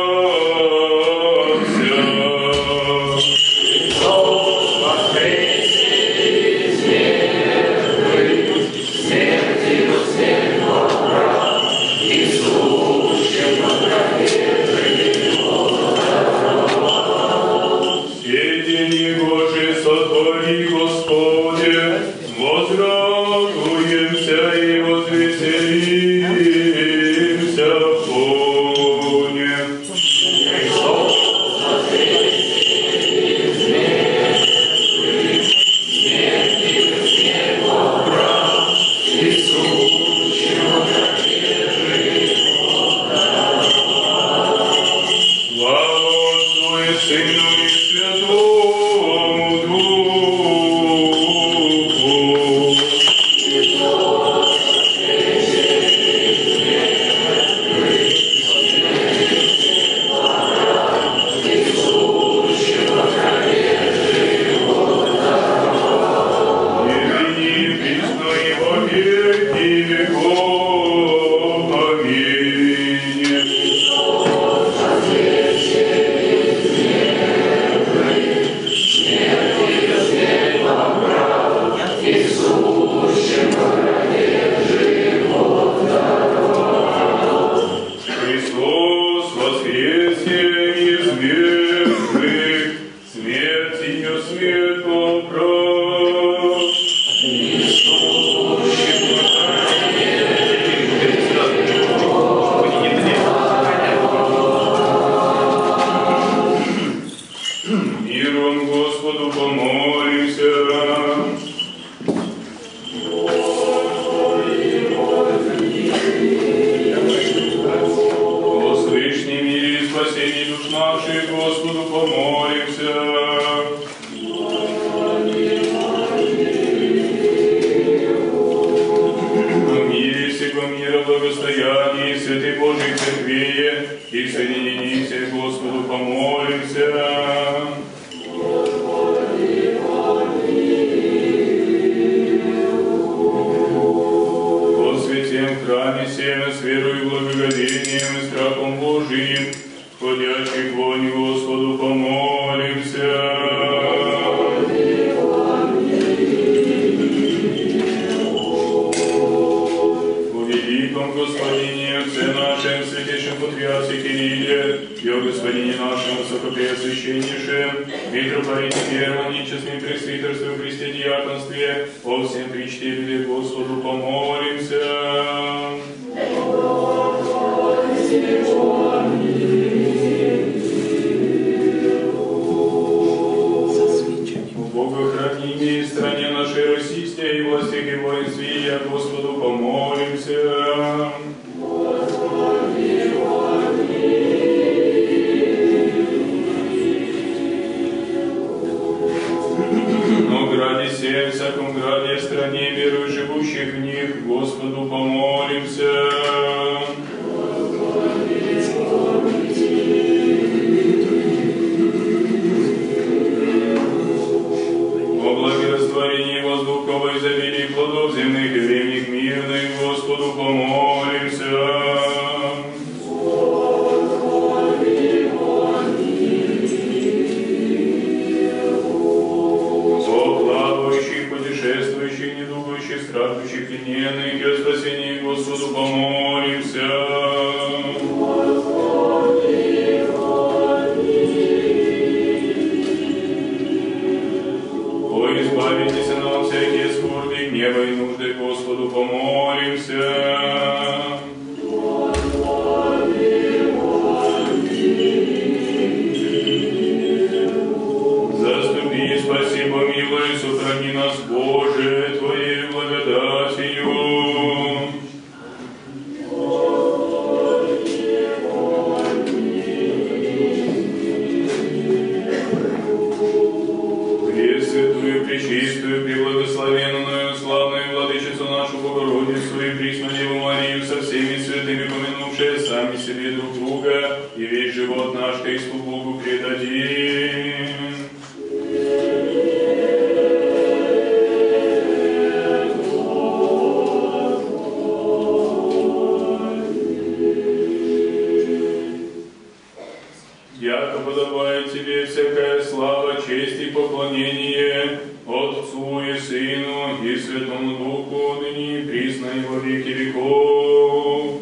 присно и во веки веков.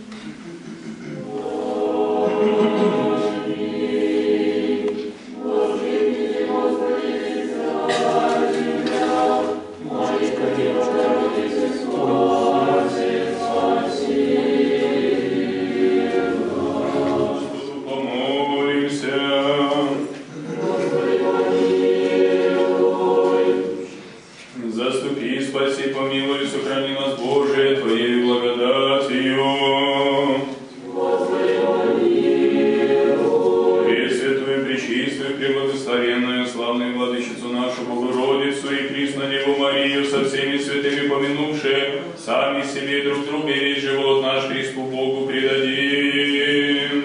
Заступи, спаси, помилуй, сохрани нас, Боже, Твоей благодатью. Господи, помилуй. Пресвятую, пречистую, преблагословенную, славную Владычицу нашу Богородицу и присно Деву Марию со всеми святыми помянувшие, сами себе друг друга и весь живот наш Христу Богу предадим.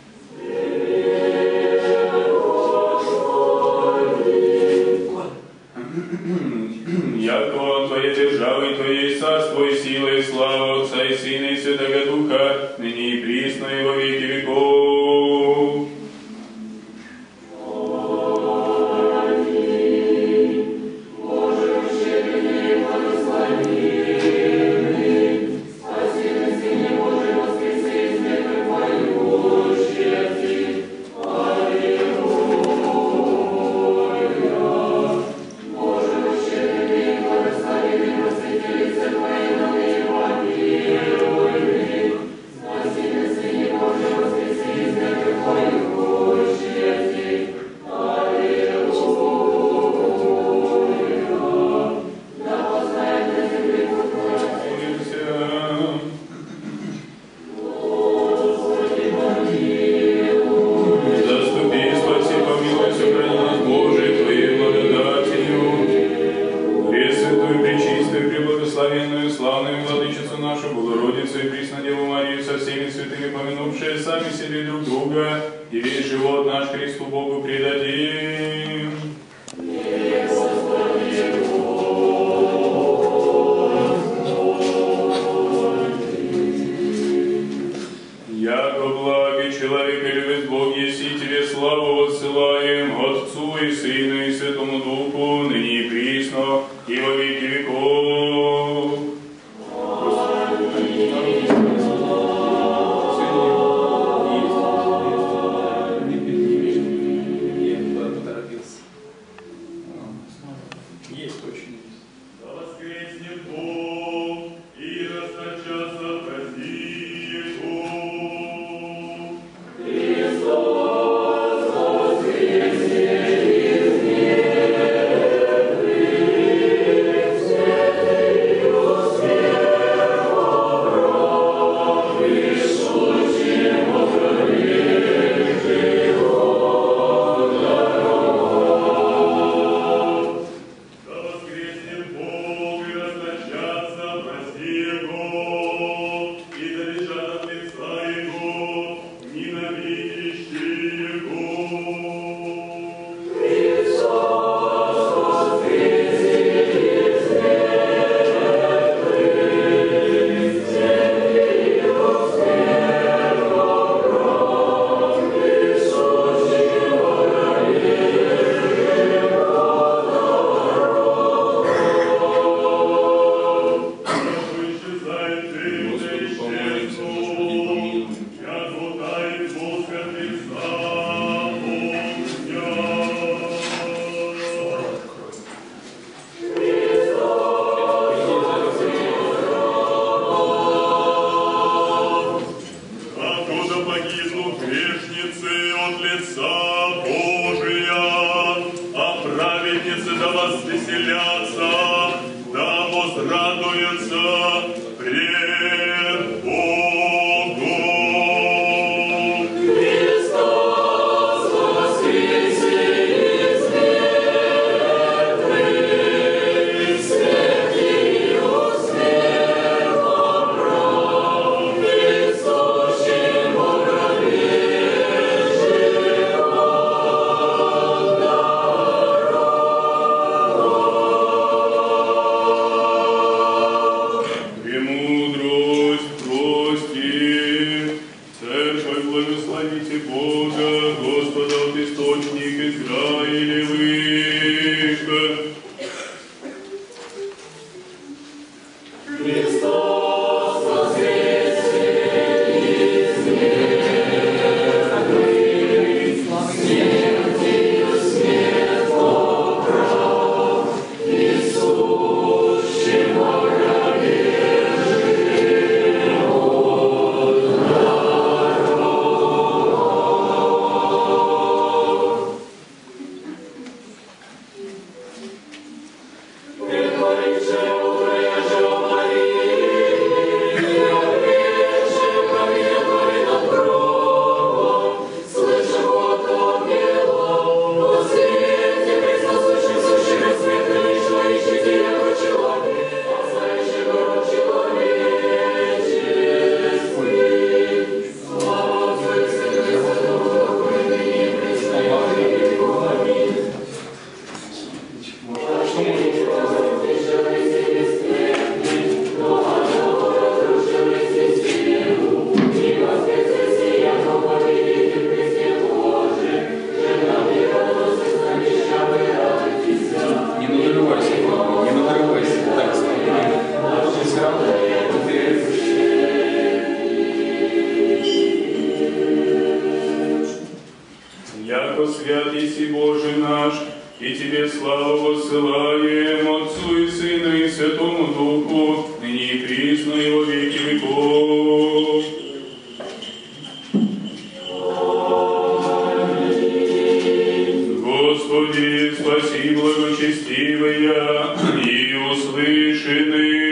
Яко Твоя держава и Твое царство и сила и слава Отца и Сына и Святого Духа, ныне и присно и во веки веков. Yes. яко свят еси Боже наш, и Тебе славу воссылаем, Отцу и Сыну и Святому Духу, ныне и присно и во веки веков. Господи, спаси благочестивые и услышаны.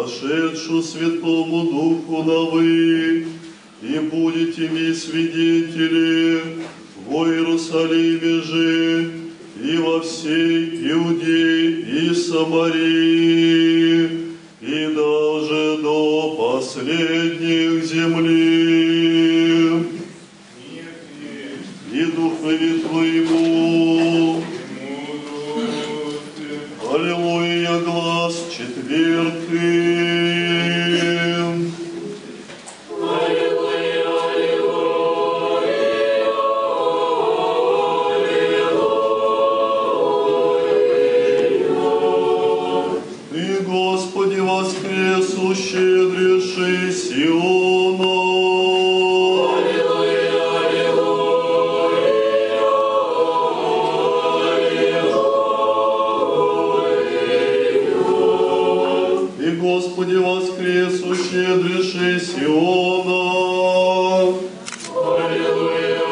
сошедшу Святому Духу на вы, и будете ми свидетели во Иерусалиме же, и во всей Иудее и Самарии, и даже до последних земли. И Духове Твоему, аллилуйя, глаз четвертый. Воскресу щедрейший Сиона. Аллилуйя, аллилуйя, аллилуйя. И Господи воскресу щедрейший Сиона. Аллилуйя,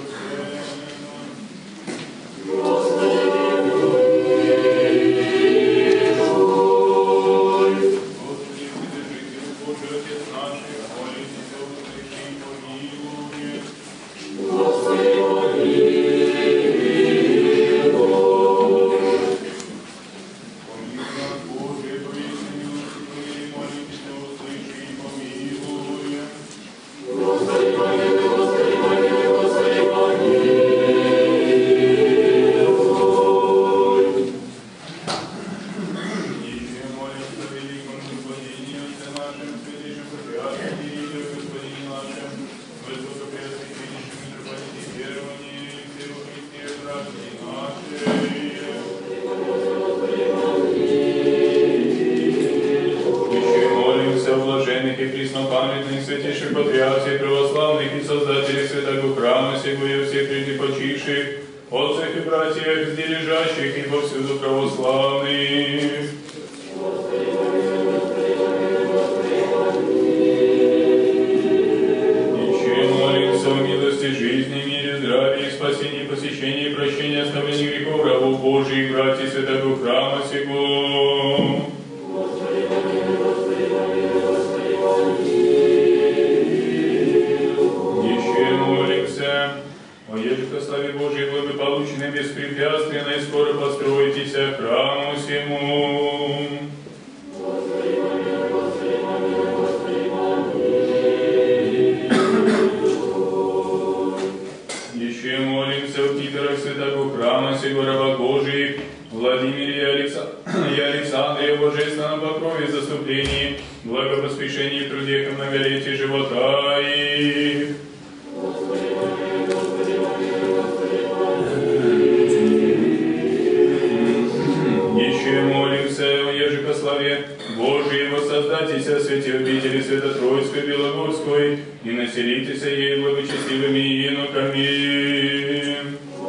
Господи, святейших патриархов православных и создателей святого храма сего и всех прежде почивших, отцах и братьях, где лежащих и повсюду православных. Молимся о милости жизни, мире, здравии, спасении, посещении, прощении, оставлении грехов рабов Божьих, братьев святого храма сего. Еще молимся о ежеко славе Божьей, благополучной, беспрепятственной, скоро построитесь храму сему. Еще молимся в титрах святого храма сего раба Божьих, Владимире и, Алекса... и Александре, в божественном покрове и заступлении, благопоспешении в труде и многолетии живота их. Еще молимся о ежекославе Божьей, воссоздайтесь о святе обители Свято-Троицкой Белогорской и населитесь ей благочестивыми иноками.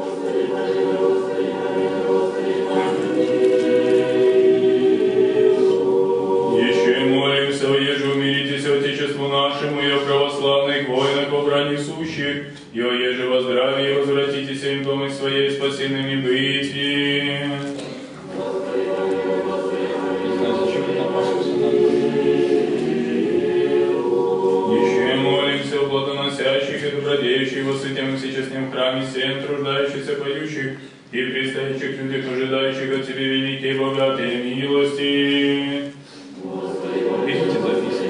Еще молимся о еже умиритесь Отечеству нашему и о православных воинах во брани сущих, и о еже во здравии возвратитесь им домой своей спасенными быти. Еще молимся о плодоносящих и добродеющих во святем и всечестном храме всем труждающихся, поющих и предстоящих людях, ожидающих от Тебе великие и богатые милости. Пишите записи.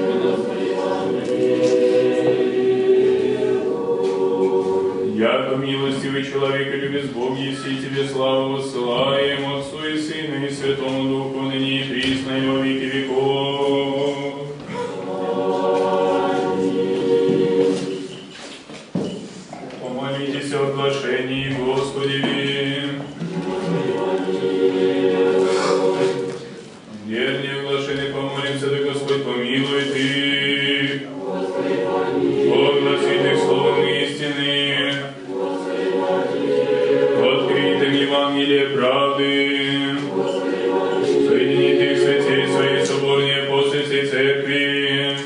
Яко милостивый человек и любец Бог, еси Тебе славу воссылаем, Отцу и Сыну и Святому Духу, ныне и присно и во веки веков. Помолитесь о оглашении Господи. Вернее оглашены, помолимся, да Господь помилует их. Огласит их словом истины, открытым Евангелие правды, соединит их святей своей соборнее после всей церкви.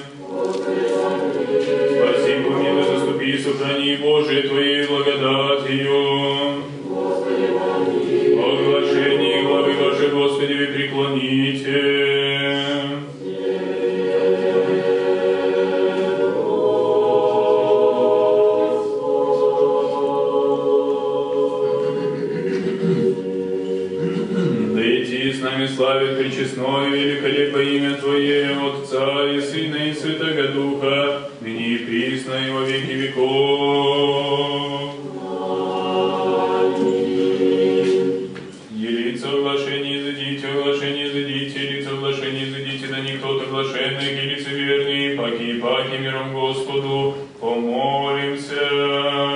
Спаси, помилуй, заступи, сохрани, Божие Твоей благодатью. Оглашение главы Вашей, Господи, вы преклоните. С нами славит пречестное и великолепное имя Твое, Отца и Сына и Святого Духа, ныне и присно и во веки веков. Елица оглашение изыдите, оглашение изыдите, лица оглашение изыдите, да никто оглашенных и лицеверный, паки и паки миром Господу, помолимся.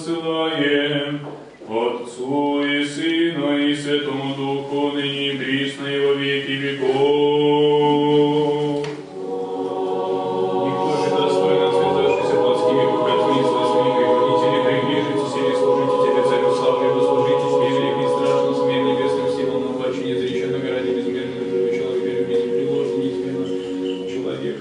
Отцу и Сыну и Святому Духу, ныне и присно веков. Никто же достойно связавшийся плотскими похотьми с восьми пригонители, приближитесь или служите тебе, царю славы, ибо служите тебе великий и страшный смерть небесным силам, но плаче неизреченными ради безмерного живого человека, любви непреложный, неизменно человек.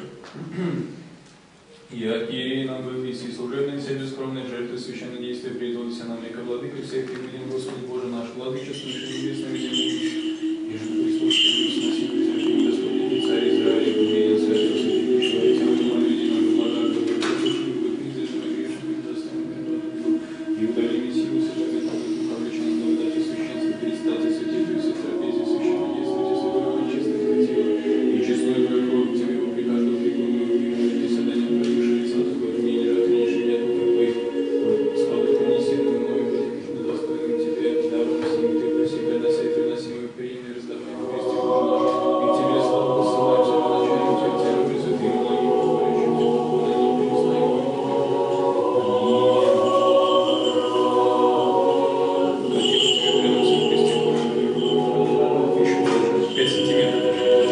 Я, Иерей, нам был вести служебной все бескровной жертвы священного действия предводися нам, яко владыка всех именем Господи Боже наш, владычествующий небесным землей, и же Христос, и сносил изречение Господи, и царь Израиля, умение святого святых, человек, тем немало единого блага, который послушали бы книги, что грешным и достойным предводителю, и удали Мессию, сожалеет, что вы повлечены на удаче священства, перестати святителю, все трапезе, священно действуйте, святого и честных хотел, и честной кровь тебе его прикажу, прикормую, и саданием проявшие лица, такое умение же отренейший я тут твоих, славы принесенную мною, достойным тебе, даром сим, ты про себя на сей приносимый приимный раздавай, Христе Боже наш, и тебе славу посылаем, все поначаем тебя, Царю Пресвятым, молим, говорящим тебе, Господи, не перестань его. пять сантиметров.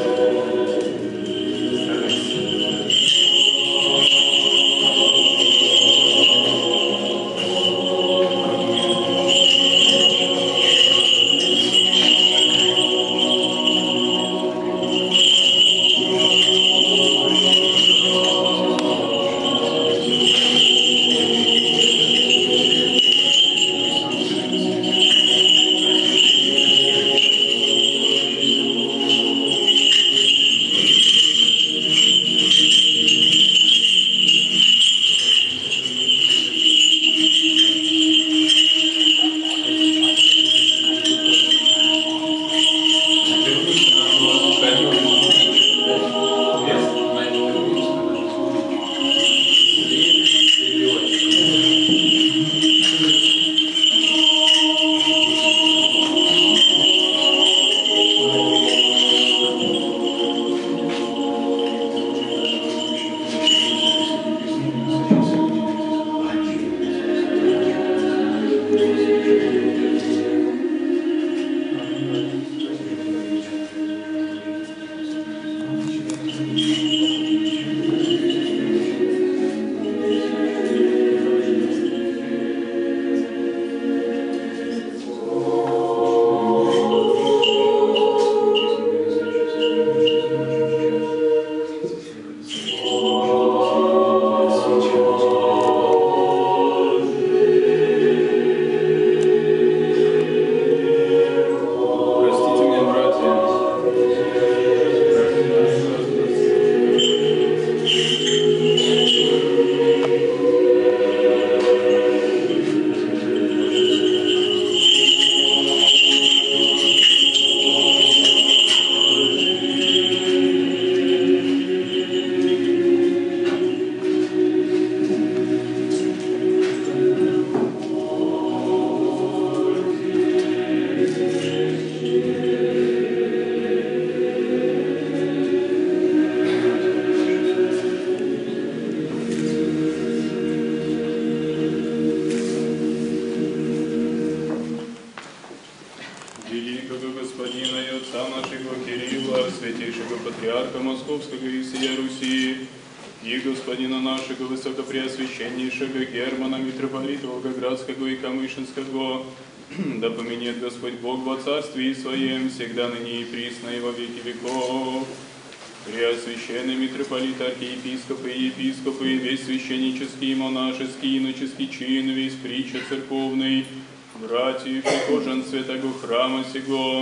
Великого Господина и Отца нашего Кирилла, святейшего Патриарха Московского и всея Руси, и Господина нашего Высокопреосвященнейшего Германа, митрополита Волгоградского и Камышинского, да поменет Господь Бог во Царстве Своем, всегда ныне и присно и во веки веков. Преосвященный митрополит, архиепископы и епископы, весь священнический, монашеский, иноческий чин, весь притча церковный, братья и прихожан святого храма сего,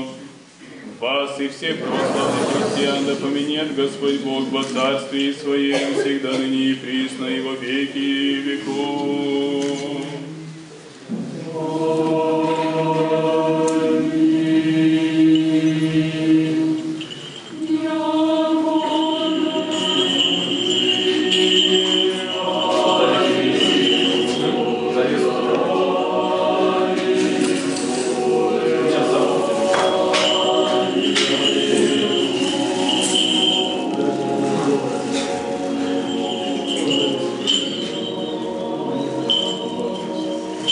вас и все православных христиан да поменет Господь Бог во Царстве Своем, всегда ныне и присно и во веки веков.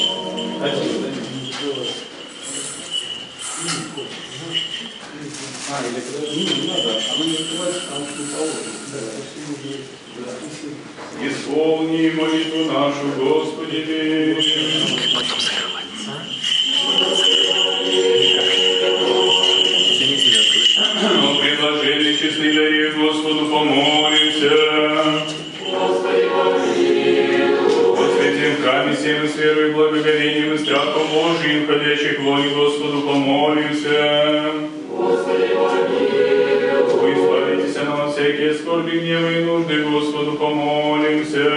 А, А, или подожди, не, не надо, оно не закрывается, потому что не положено. Да, пошли уже. Исполни молитву нашу, Господи. О предложении счастливее Господу помолимся. Господи, помилуй. О святем храме всем и с верой, благоговением и страхом Божиим, входящих в лоне Господу помолимся. Господи, помилуй. Вы избавитесь нам от всякие скорби, гневы и нужды, Господу помолимся.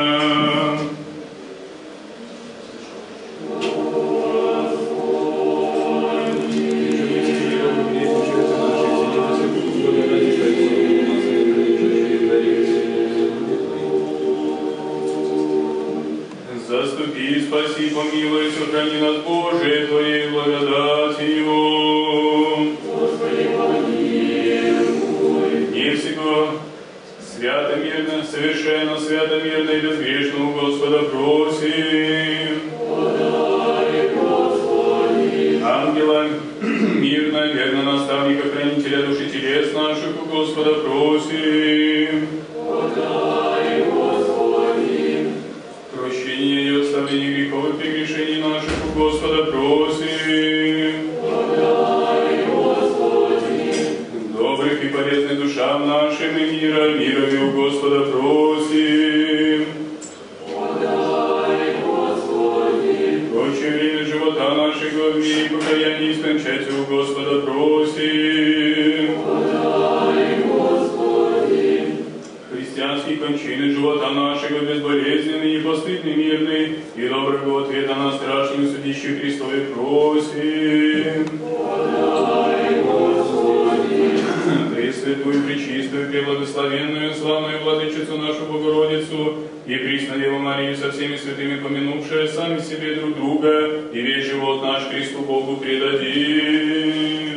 Заступи, спаси, помилуй, сохрани нас, Боже, Твоей благодатью. Господи, помилуй. Не всего свято, мирно, совершенно, свято, мирно и безгрешно у Господа просим. Подай, Господи. Ангела, мирно, верно, наставника, хранителя души телес наших у Господа просим. Подай, Господи. Прощение и оставление грехов и прегрешений наших у Господа просим. Подай, Господи. Добрых и полезных душам нашим и мира, мирами у Господа просим. Подай, Господи. Прочее время живота нашего в мире покаяние и скончать у Господа просим. Подай, Господи. Христианские кончины живота нашего безболезненный, непостыдный, мирный и доброго ответа на страшную судищу Христове просим. Подай, Господи. Пресвятую, пречистую, преблагословенную, славную Владычицу нашу Богородицу и Пресную Деву Марию со всеми святыми помянувшие сами себе друг друга и весь живот наш Христу Богу предадим.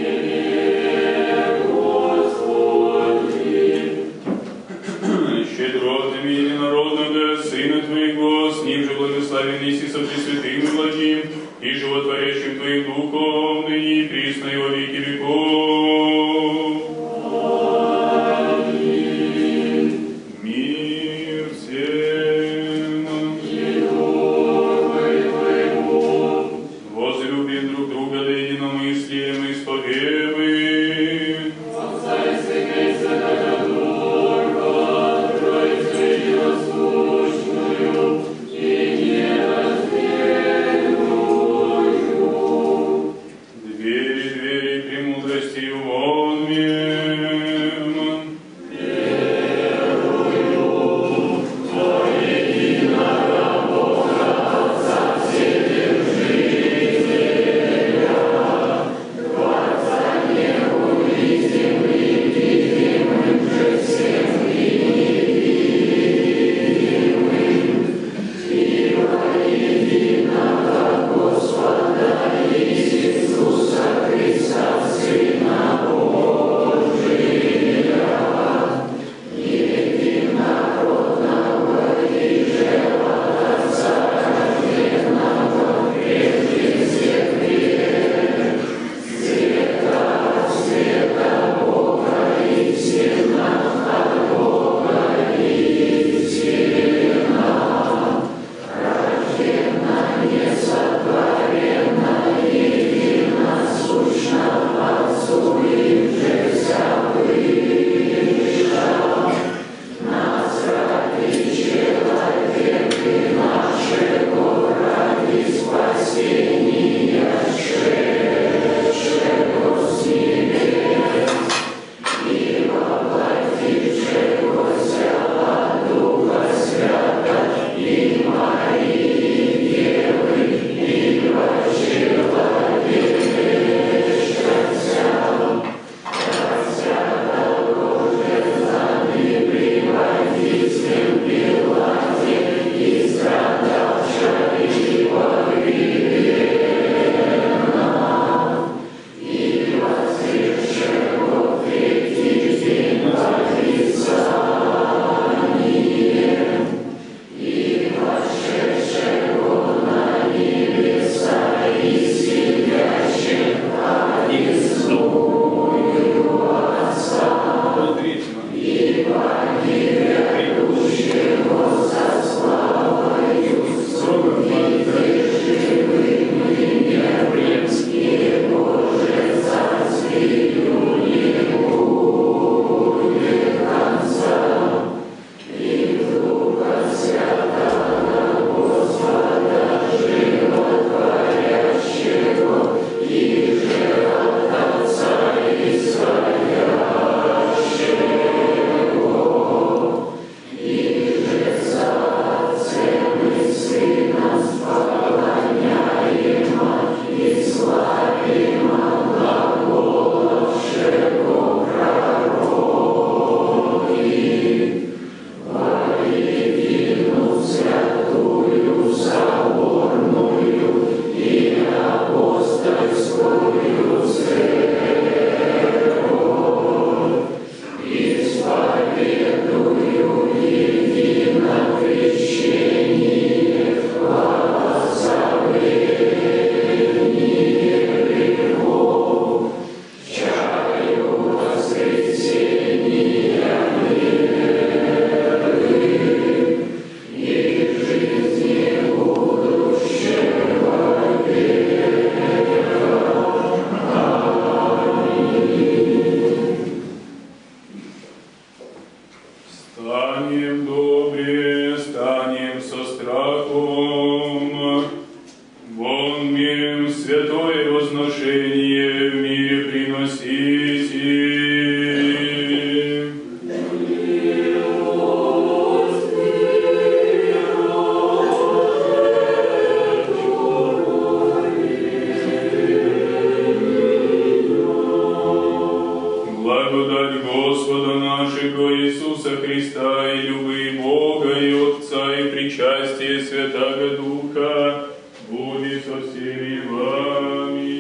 Щедротным и единородным, да Сына Твоего, с Ним же благословен и со Пресвятым и благим, и животворящим Твоим Духом, ныне и присно и во веки веков. Аминь. Мир всем. Возлюбим друг друга, да единомыслием исповедуем. Отца и Сына и Святого Духа, Троицу насущную и неразменную. Двери, двери, премудрости со всеми вами.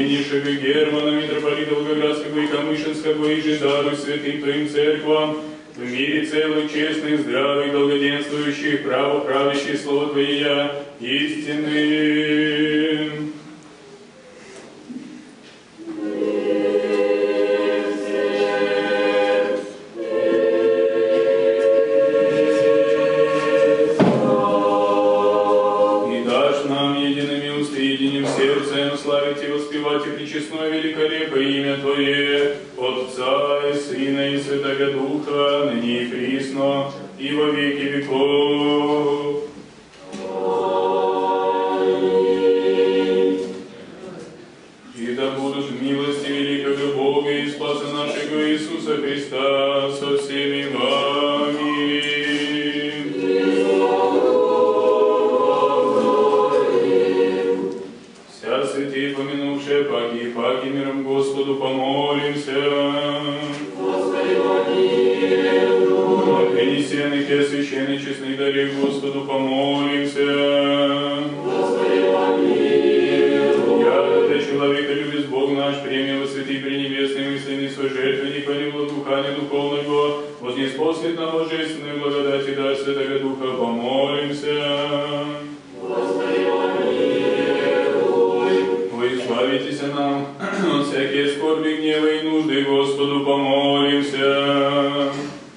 Германа, митрополита Волгоградского и Камышинского, и же даруй святым Твоим церквам, в мире целых, честных, здравых, долгоденствующих, правоправящих слово Твое истинным. Славить и воспевать и пречестное великолепное имя Твое, Отца и Сына и Святого Духа, ныне и присно, и во веки веков. И да будут в милости великого Бога и Спаса нашего Иисуса Христа со всеми вами. Святые, помянувшие паки и паки, миром Господу помолимся. Господи, помилуй. Принесенных и освященных честных дарей Господу помолимся. Господи, помилуй. Я, для человека любит Бог наш, премия во святые пренебесные мысленные свой жертвенник, по нему духания духовного, вознеспослед нам божественную благодать и дар Святого Духа помолимся. Господи, помилуй. Избавитесь нам от всякие скорби, гнева и нужды, Господу помолимся.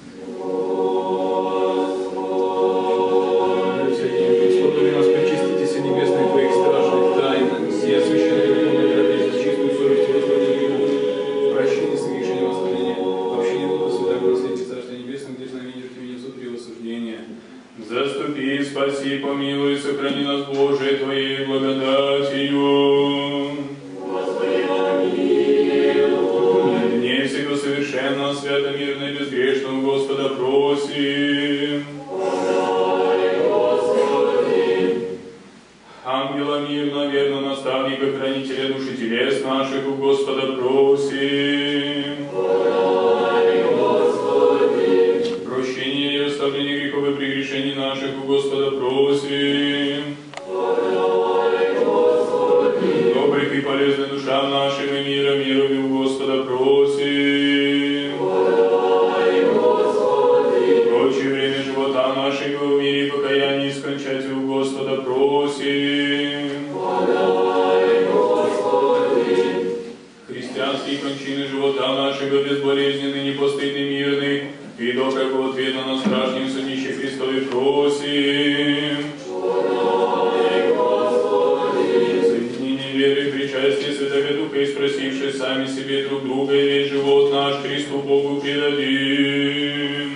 Господи, нас причаститесь и небесных Твоих страшных тайн, все священные духовные трапезы, чистую совесть и восхваление, прощение согрешения, восхваление, общение Духа Святого, наследие Царства Небесного, где знамение жертвения суд и осуждения. Заступи, спаси, помилуй, сохрани нас, Боже, Твоей благодатью. Господи, помилуй. Вне всего совершенно, свято, мирно и безгрешно у Господа просим. Подай, Господи. Ангела мирно, верно, наставника, хранителя души телес наших у Господа просим. Подай, Господи. Прощение и оставление грехов и прегрешений наших у Господа просим. Подай, Господи. Добрых и полезных душам нашим и мира, миру у Господа просим. Подай, Господи. Прочее время живота нашего в мире покаяния скончать у Господа просим. Подай, Господи. Христианские кончины живота нашего безболезненны, непостыдны, мирны, и доброго ответа на страшном судище Христове просим. Подай, Господи. Соединение веры, причастие Святого Духа и спросивши сами себе друг друга, и весь живот наш Христу Богу предадим.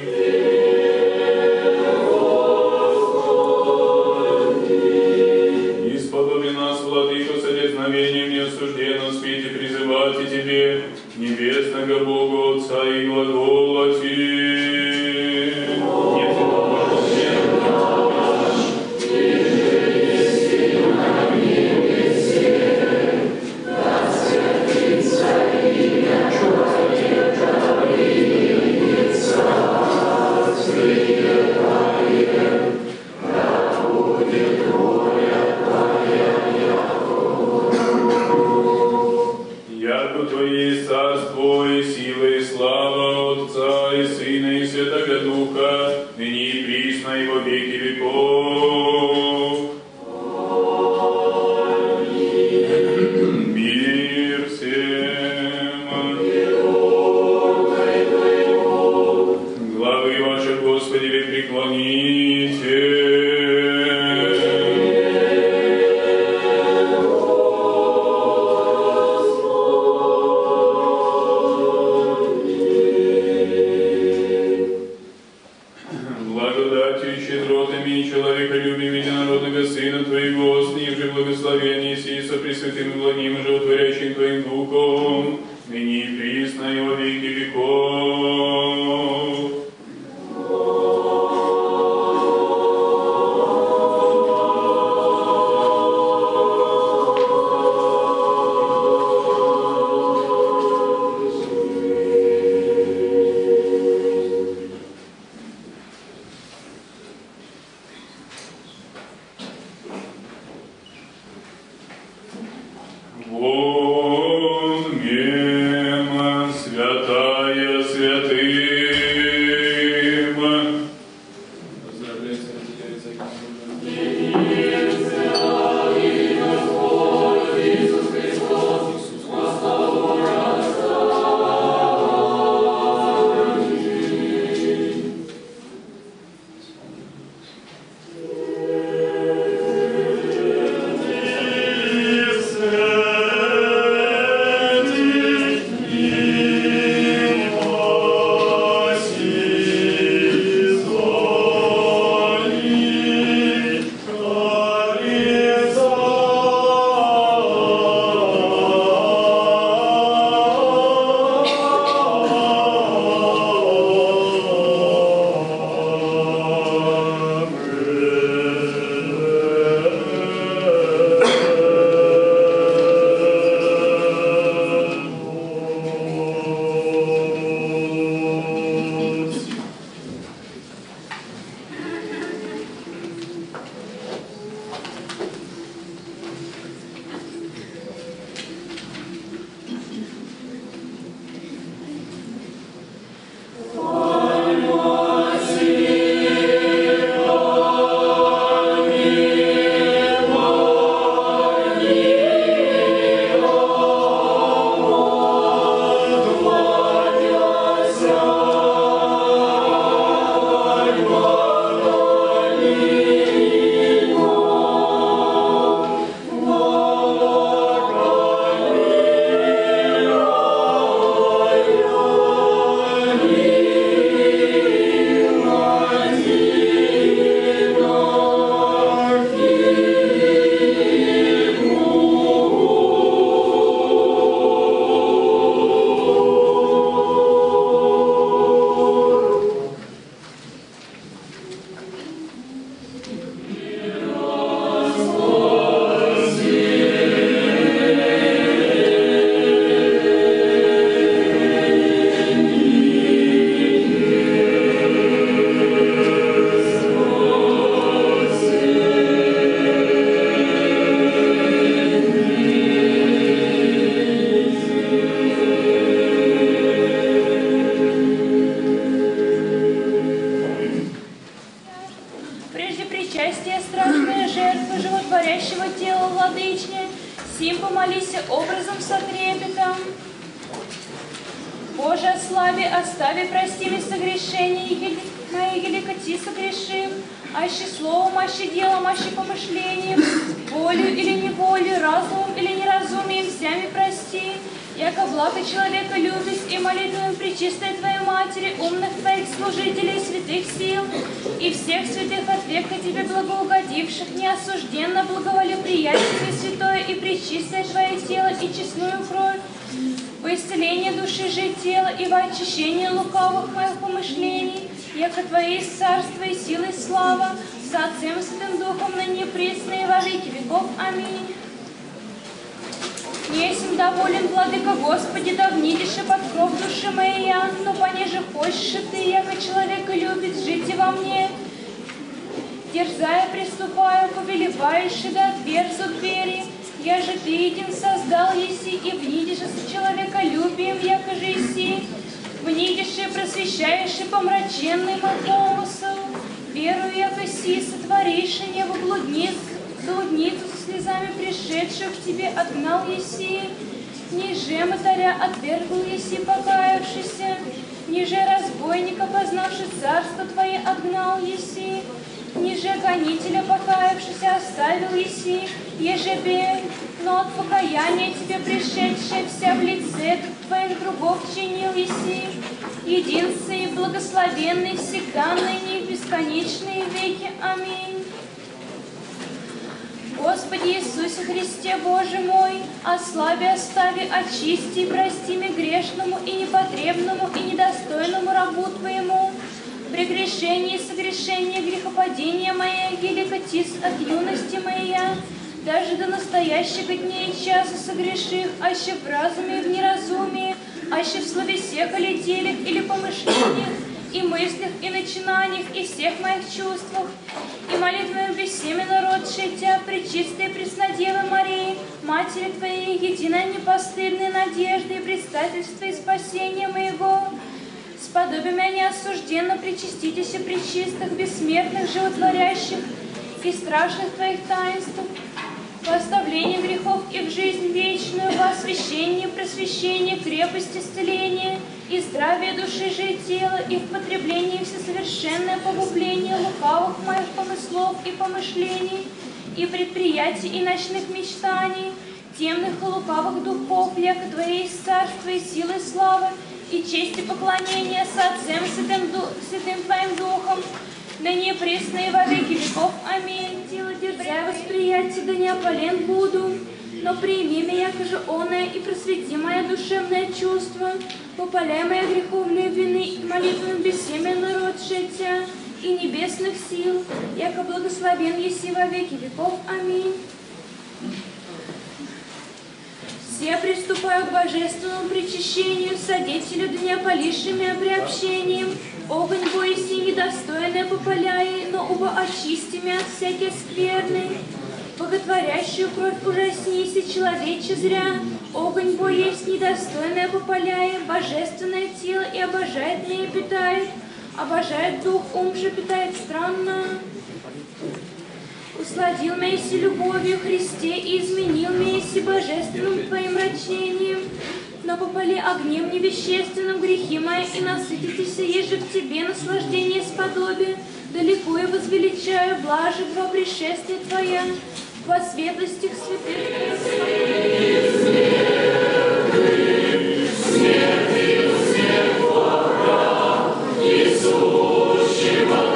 Исподоби нас, Владыко, содезновением неосужденном свете призывать и Тебе, небесного Бога Отца и глаголати. Яко Твое царство и сила и слава Отца и Сына и Святого Духа, ныне и присно и во веки веков. Мир всем. Главы ваши, Господи, вы преклоните. Благодатью и щедротами и человеколюбием единородного Сына Твоего, с ним же благословение сии со пресвятым и благим и животворящим Твоим Духом, ныне и присно и во веки веков. Вон мема святая святых, причастие, страшная жертва животворящего тела владычня, сим помолися образом со трепетом. Боже, о славе, остави, прости мне согрешения, мои еликоти согрешим, аще словом, аще делом, аще помышлением, волю или неволю, разумом или неразумием, всями прости, яко благо человека любишь и молитвами пречистой Твоей Матери, умных Твоих служителей, святых сил, и всех святых от века Тебе благоугодивших, неосужденно благоволи приятельстве святое и пречистое Твое тело и честную кровь, во исцеление души же тела и во очищение лукавых моих помышлений, яко Твоей царство и силы и слава, с Отцем и Святым Духом, ныне пресно и во веки веков. Аминь. Не есмь доволен, Владыка Господи, да внидишь под кров души моя, но понеже хочешь Ты, яко человека любит, жить и во мне. Дерзая, приступаю, повелеваешь, и да отверзу двери, я же Ты един создал еси, и внидишь с человеколюбием, яко же еси, внидишь и просвещаешь, и помраченный мой помысл, верую, яко си сотворишь, и небо блудниц, блудницу со слезами пришедших к Тебе отгнал еси, ниже мотаря отвергл еси, покаявшийся, ниже разбойника, познавший царство Твое, отгнал еси, ниже гонителя, покаявшийся, оставил еси, ежебе, но от покаяния Тебе пришедшее вся в лице Твоих другов чинил еси, единственный, благословенный, всегда, ныне и в бесконечные веки. Аминь. Господи Иисусе Христе, Боже мой, ослаби, остави, очисти и прости мне грешному и непотребному и недостойному рабу Твоему, прегрешение и согрешение грехопадения моя, еликотис от юности моя, даже до настоящего дня и часа согреших, аще в разуме и в неразумии, аще в слове сех или делях или помышлениях, и мыслях, и начинаниях, и всех моих чувствах, и молитвами бессеменно родшей Тебя, пречистой Преснодевы Марии, Матери Твоей, единой непостыдной надежды и предстательства и спасения моего, сподоби меня неосужденно причаститесь и пречистых, бессмертных, животворящих и страшных Твоих таинств, во оставление грехов и в жизнь вечную, во освящение, просвещение, крепость, исцеление и здравие души же и тела, и в потреблении всесовершенное погубление лукавых моих помыслов и помышлений, и предприятий и ночных мечтаний, темных и лукавых духов, яко Твоей царства и силы и славы, и чести поклонения с Отцем Святым, Ду... Святым Твоим Духом, ныне пресно и во веки веков. Аминь. Тело дерзя восприятие, да не опален буду, но прими меня, яко же оное, и просвети мое душевное чувство, попаляй мои греховные вины и молитвами бессеменно родшее Тебя и небесных сил, яко благословен еси во веки веков. Аминь. Все приступаю к божественному причащению, содетелю да не опалившим меня приобщением, огонь боиси недостойное попаляй, но уба очисти меня от всякой скверны. Боготворящую кровь ужаснися, человече зря, огонь бой есть недостойное попаляй, божественное тело и обожает меня и питает, обожает дух, ум же питает странно. Усладил меня си любовью Христе и изменил меня си божественным Твоим рачением, но попали огнем невещественным грехи мои и насытитесь, еже в Тебе наслаждение сподобие, далеко и возвеличаю блаже во пришествие Твоя, во светлостях святых. Смертью всех врагов, несущего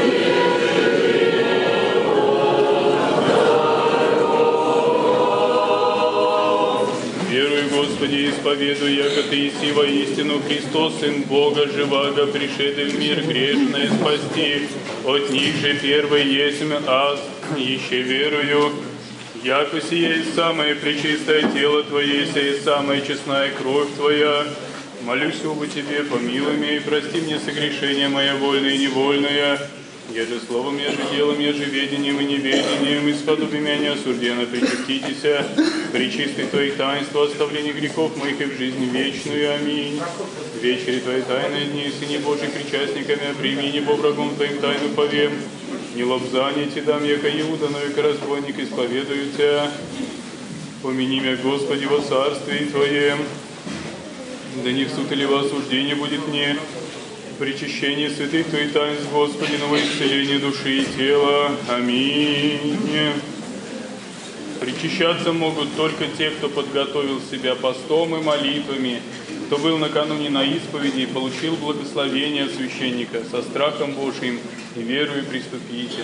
Господи, исповедуй, яко Ты еси воистину Христос, Сын Бога живаго, пришедший в мир грешное спасти. От них же первый есмь аз, еще верую, яко сие есть самое пречистое тело Твое, сие самая честная кровь Твоя. Молюсь об Тебе, помилуй меня и прости мне согрешения моя вольное и невольное, еже словом, еже делом, еже ведением и неведением, исподоби меня неосужденно причаститеся, причисты Твоих таинств, оставление грехов моих и в жизнь вечную. Аминь. Вечери Твоей тайной дни, Сыне Божий, причастниками, прими небо врагом Твоим тайну повем, Не лобзание ти дам, яко Иуда, но яко разбойник исповедую Тя. Помяни меня, Господи, во царстве Твоем. Да не в суд или во осуждение будет мне. Причащение святых Твоих таинств, Господи, на во исцеление души и тела. Аминь. Причащаться могут только те, кто подготовил себя постом и молитвами, кто был накануне на исповеди и получил благословение от священника. Со страхом Божиим и верою приступите.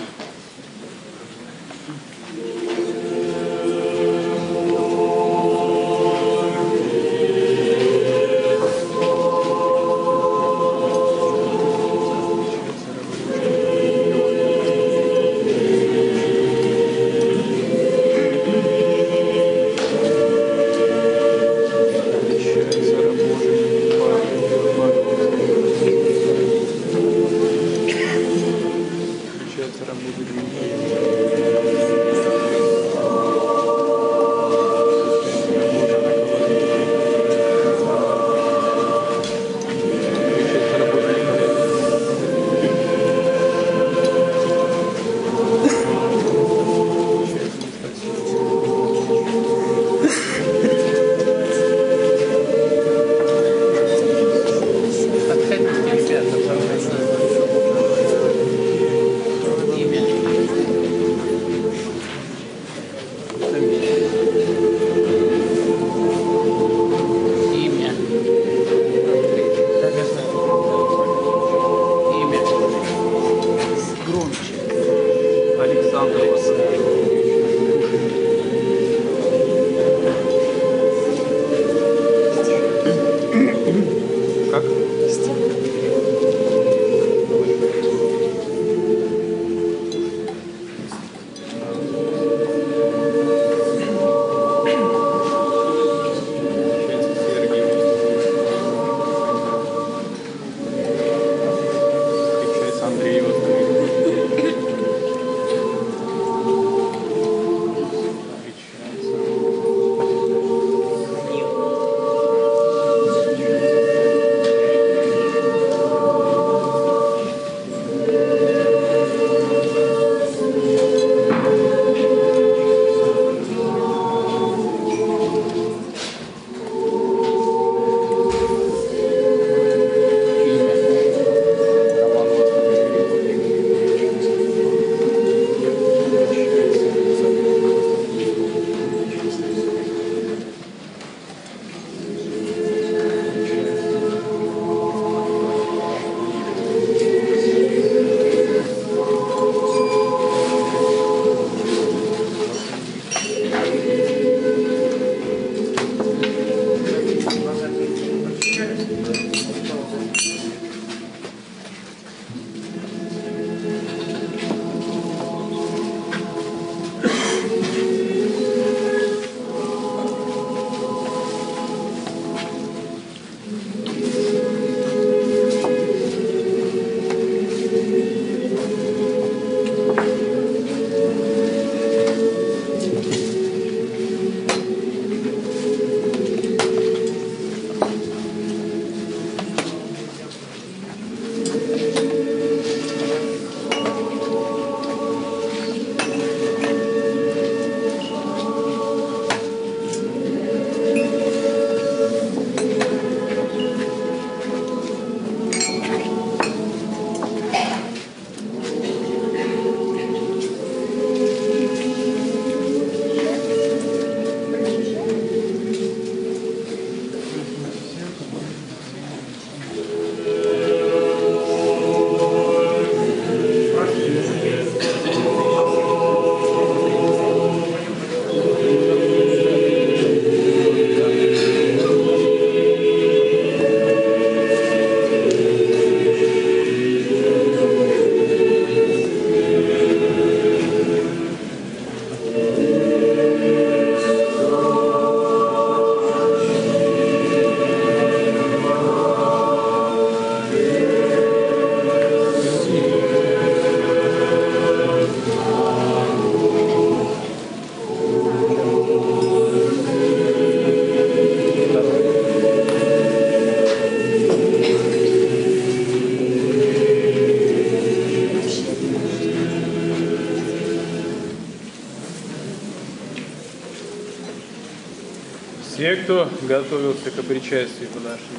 Все, кто готовился к причастию, подошли.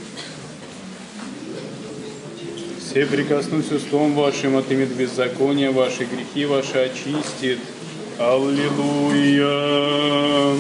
Все прикоснусь устом вашим, отымет беззакония, ваши грехи ваши очистит. Аллилуйя!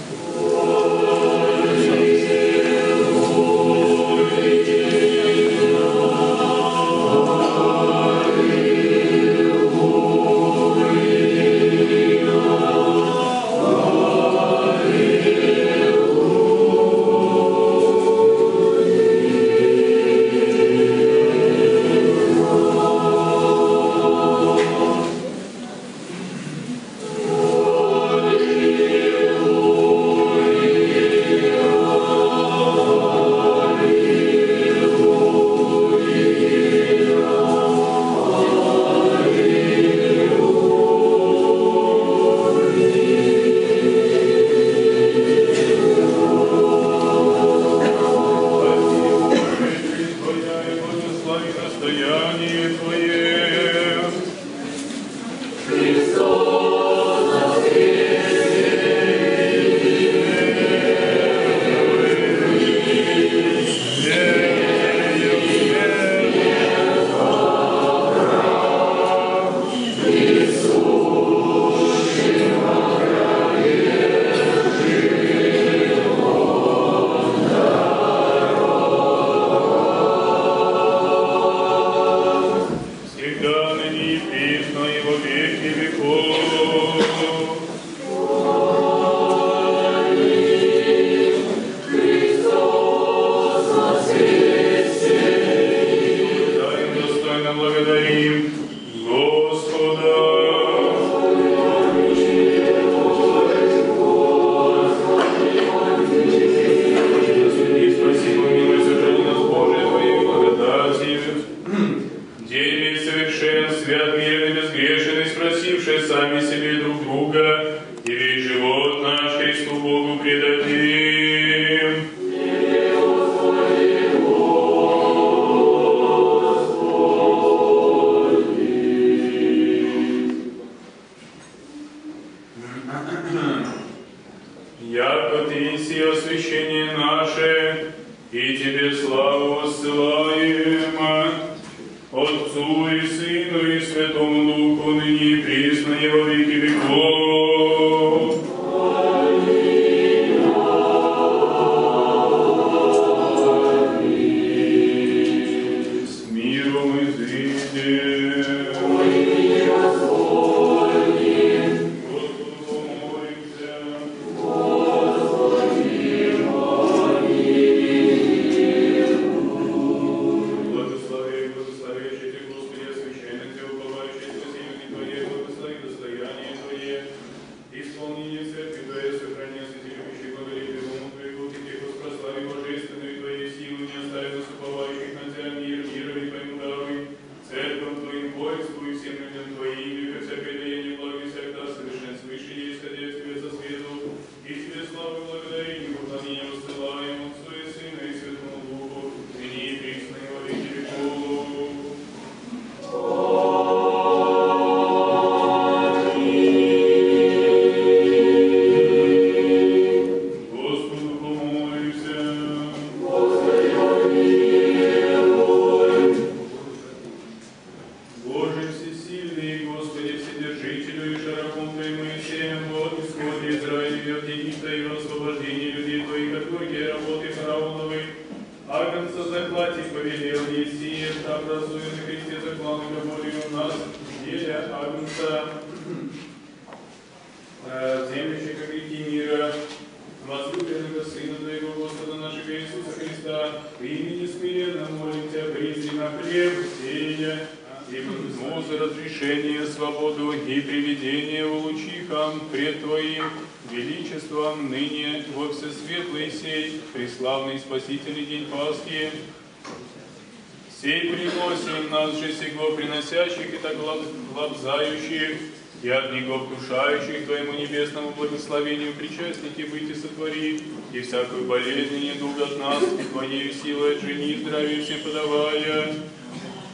И от гневов вкушающих Твоему небесному благословению причастники быть и сотвори, и всякую болезнь и недуг от нас, и Твоею силой отжени, здравие всем подавая.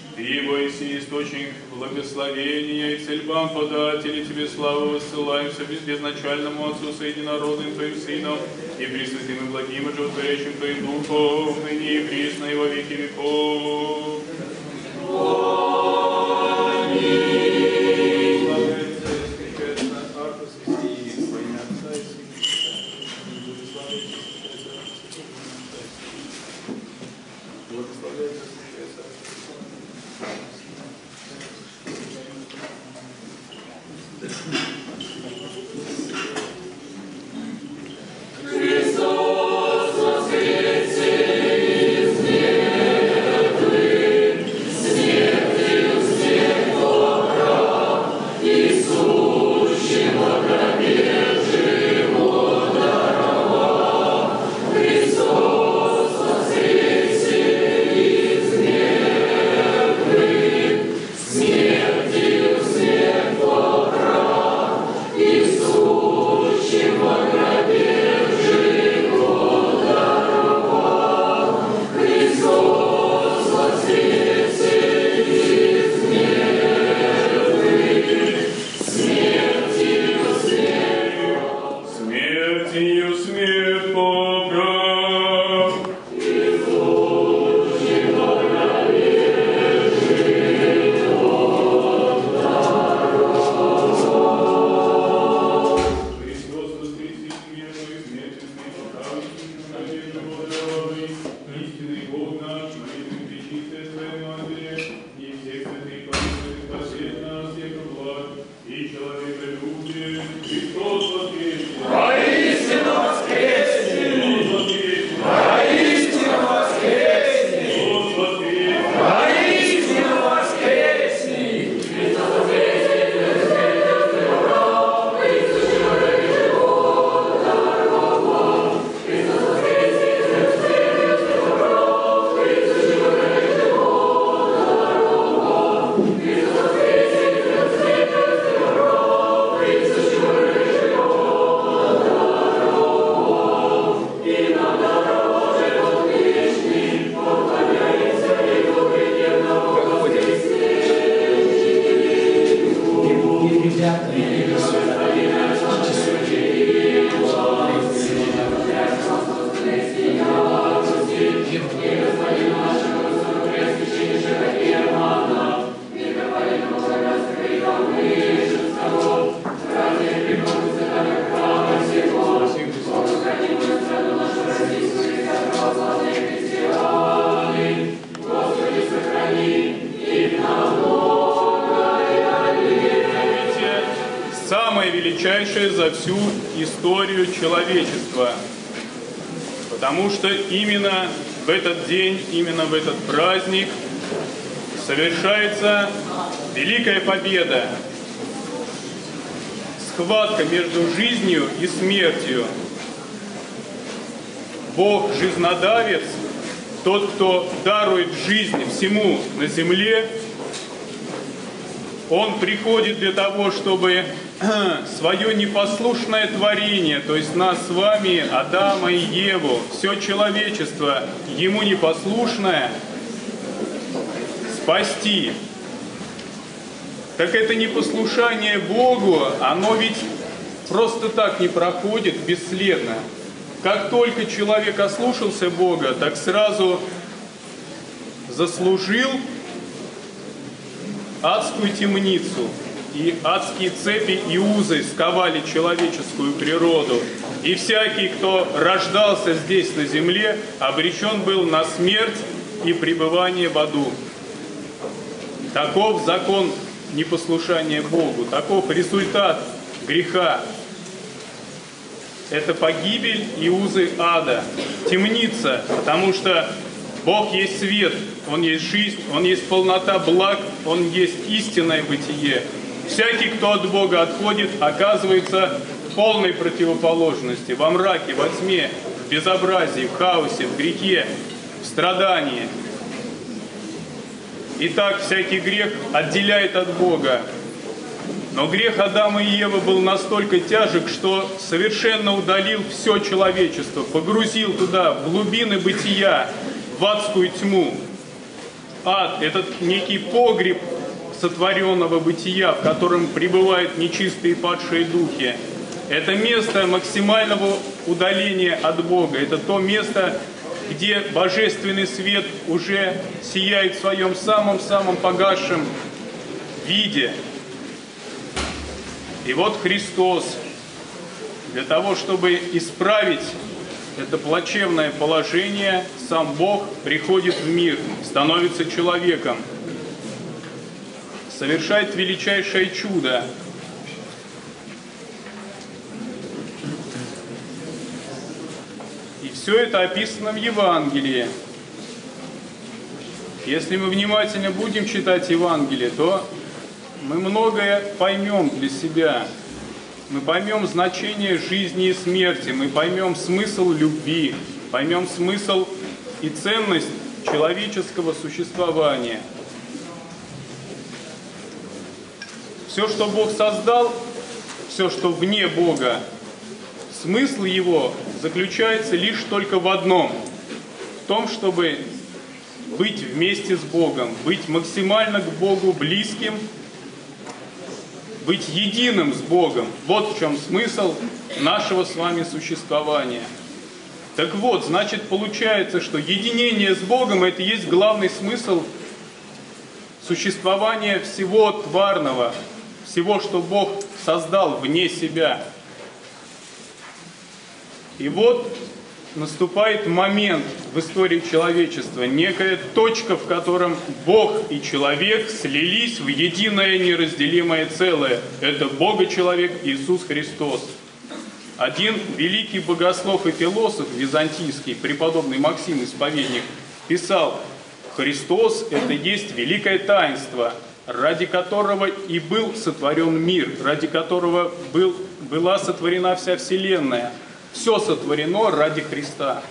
Ты, Боиси, источник благословения и цельбам податели, Тебе славу высылаемся безначальному Отцу с единородным Твоим Сыном и пресвятым и благим и животворящим Твоим Духом, ныне и присно и во веки веков. Величайшее за всю историю человечества. Потому что именно в этот день, именно в этот праздник совершается великая победа. Схватка между жизнью и смертью. Бог жизнодавец, тот, кто дарует жизнь всему на земле, Он приходит для того, чтобы свое непослушное творение, то есть нас с вами, Адама и Еву, все человечество, ему непослушное, спасти. Так это непослушание Богу, оно ведь просто так не проходит бесследно. Как только человек ослушался Бога, так сразу заслужил адскую темницу. И адские цепи и узы сковали человеческую природу. И всякий, кто рождался здесь на земле, обречен был на смерть и пребывание в аду. Таков закон непослушания Богу, таков результат греха. Это погибель и узы ада, темница, потому что Бог есть свет, Он есть жизнь, Он есть полнота благ, Он есть истинное бытие. Всякий, кто от Бога отходит, оказывается в полной противоположности, во мраке, во тьме, в безобразии, в хаосе, в грехе, в страдании. Итак, всякий грех отделяет от Бога. Но грех Адама и Евы был настолько тяжек, что совершенно удалил все человечество, погрузил туда, в глубины бытия, в адскую тьму. ад – это некий погреб сотворенного бытия, в котором пребывают нечистые падшие духи. Это место максимального удаления от Бога. Это то место, где божественный свет уже сияет в своем самом-самом погасшем виде. И вот Христос для того, чтобы исправить это плачевное положение, сам Бог приходит в мир, становится человеком, совершает величайшее чудо. И все это описано в Евангелии. Если мы внимательно будем читать Евангелие, то мы многое поймем для себя. Мы поймем значение жизни и смерти, мы поймем смысл любви, поймем смысл и ценность человеческого существования. Все, что Бог создал, все, что вне Бога, смысл его заключается лишь только в одном, в том, чтобы быть вместе с Богом, быть максимально к Богу близким, быть единым с Богом. Вот в чем смысл нашего с вами существования. Так вот, значит, получается, что единение с Богом – это и есть главный смысл существования всего тварного, всего, что Бог создал вне себя. И вот наступает момент в истории человечества, некая точка, в котором Бог и человек слились в единое неразделимое целое. Это Бога-человек Иисус Христос. Один великий богослов и философ византийский, преподобный Максим Исповедник, писал: «Христос – это есть великое таинство, ради которого и был сотворен мир, ради которого был, была сотворена вся вселенная. Все сотворено ради Христа».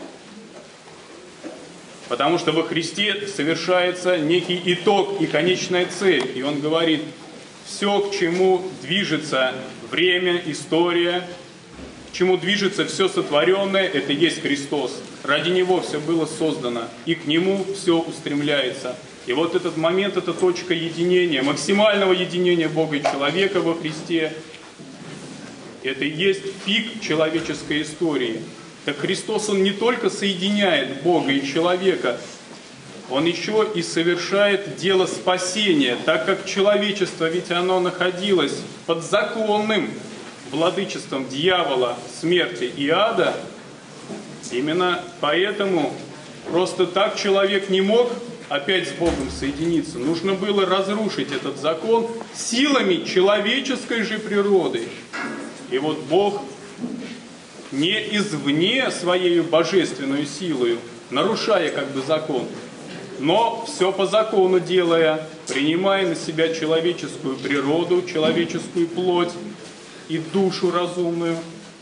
Потому что во Христе совершается некий итог и конечная цель. И он говорит, все, к чему движется время, история, к чему движется все сотворенное, это есть Христос. Ради Него все было создано, и к Нему все устремляется. И вот этот момент, это точка единения, максимального единения Бога и человека во Христе. Это и есть пик человеческой истории. Так Христос, Он не только соединяет Бога и человека, Он еще и совершает дело спасения, так как человечество, ведь оно находилось под законным владычеством дьявола, смерти и ада. Именно поэтому просто так человек не мог опять с Богом соединиться. Нужно было разрушить этот закон силами человеческой же природы. И вот Бог не извне своей божественной силою, нарушая как бы закон, но все по закону делая, принимая на себя человеческую природу, человеческую плоть и душу разумную,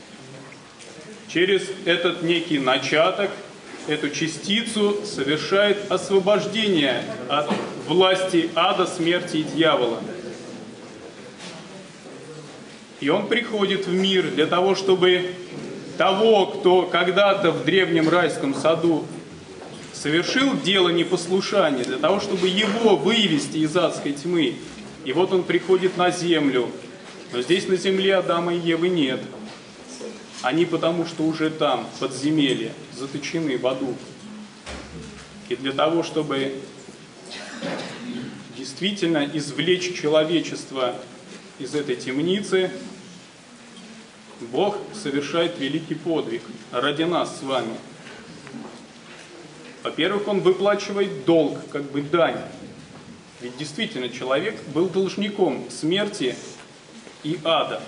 через этот некий начаток, эту частицу совершает освобождение от власти ада, смерти и дьявола. И Он приходит в мир для того, чтобы того, кто когда-то в древнем райском саду совершил дело непослушания, для того, чтобы его вывести из адской тьмы. И вот Он приходит на землю. Но здесь на земле Адама и Евы нет. Они потому что уже там, в подземелье, заточены в аду. И для того, чтобы действительно извлечь человечество из этой темницы, Бог совершает великий подвиг ради нас с вами. Во-первых, Он выплачивает долг, как бы дань. Ведь действительно человек был должником смерти и ада.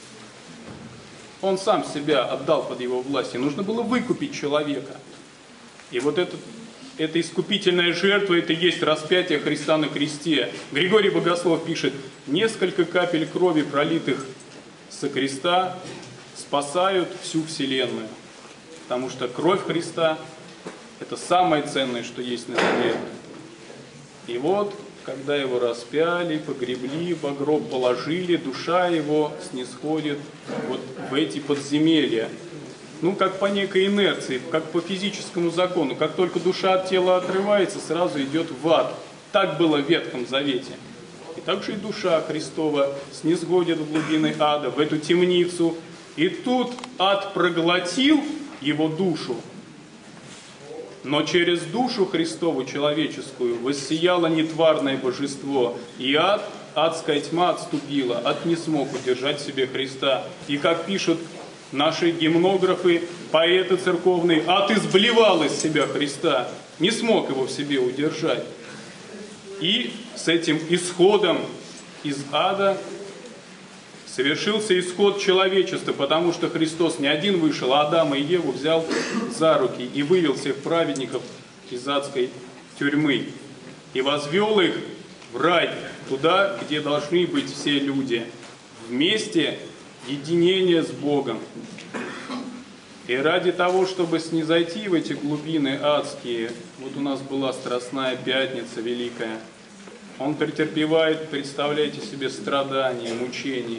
Он сам себя отдал под его власть. И нужно было выкупить человека. И вот этот, эта искупительная жертва, это и есть распятие Христа на кресте. Григорий Богослов пишет, несколько капель крови, пролитых со креста, спасают всю вселенную. Потому что кровь Христа – это самое ценное, что есть на земле. И вот, когда Его распяли, погребли, в гроб положили, душа Его снисходит вот в эти подземелья. ну, как по некой инерции, как по физическому закону. Как только душа от тела отрывается, сразу идет в ад. Так было в Ветхом Завете. И также и душа Христова снизходит в глубины ада, в эту темницу. И тут ад проглотил его душу. Но через душу Христову человеческую воссияло нетварное божество. И ад, адская тьма отступила. Ад не смог удержать в себе Христа. И как пишут наши гимнографы, поэты церковные, ад изблевал из себя Христа. Не смог его в себе удержать. И с этим исходом из ада совершился исход человечества, потому что Христос не один вышел, а Адама и Еву взял за руки и вывел всех праведников из адской тюрьмы и возвел их в рай, туда, где должны быть все люди, вместе единения с Богом. И ради того, чтобы снизойти в эти глубины адские, вот у нас была Страстная Пятница Великая, Он претерпевает, представляете себе, страдания, мучения.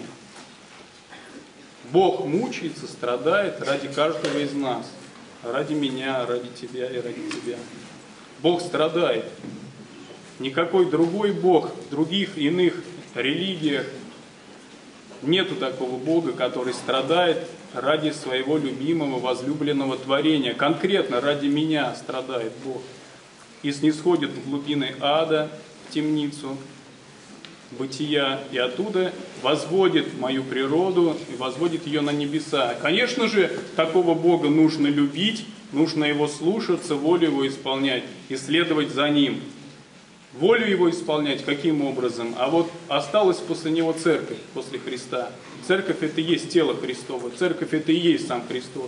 Бог мучается, страдает ради каждого из нас, ради меня, ради тебя и ради тебя. Бог страдает. Никакой другой Бог в других иных религиях нету такого Бога, который страдает ради своего любимого, возлюбленного творения. Конкретно ради меня страдает Бог. И снисходит в глубины ада, в темницу бытия, и оттуда возводит мою природу и возводит ее на небеса. Конечно же, такого Бога нужно любить, нужно Его слушаться, волю Его исполнять и следовать за Ним. Волю Его исполнять каким образом? А вот осталась после Него церковь, после Христа. Церковь – это и есть тело Христово, церковь – это и есть сам Христос.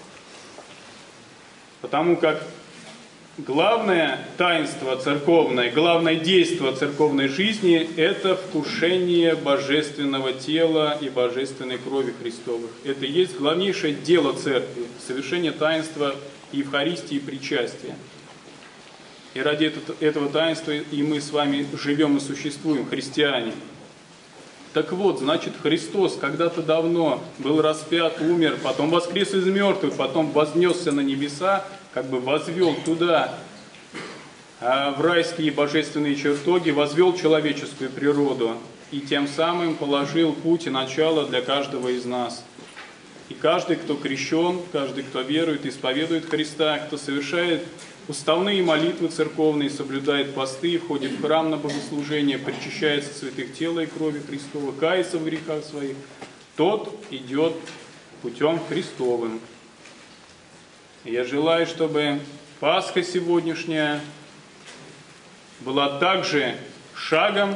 Потому как главное таинство церковное, главное действие церковной жизни – это вкушение божественного тела и божественной крови Христовых. Это и есть главнейшее дело церкви – совершение таинства Евхаристии и причастия. И ради этого таинства и мы с вами живем и существуем, христиане. Так вот, значит, Христос когда-то давно был распят, умер, потом воскрес из мертвых, потом вознесся на небеса, как бы возвел туда, в райские божественные чертоги, возвел человеческую природу и тем самым положил путь и начало для каждого из нас. И каждый, кто крещен, каждый, кто верует, исповедует Христа, кто совершает уставные молитвы церковные, соблюдает посты, входит в храм на богослужение, причащается святых тела и крови Христова, кается в грехах своих, тот идет путем Христовым. Я желаю, чтобы Пасха сегодняшняя была также шагом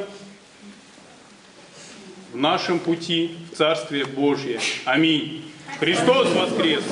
в нашем пути в Царствие Божье. Аминь. Христос воскрес!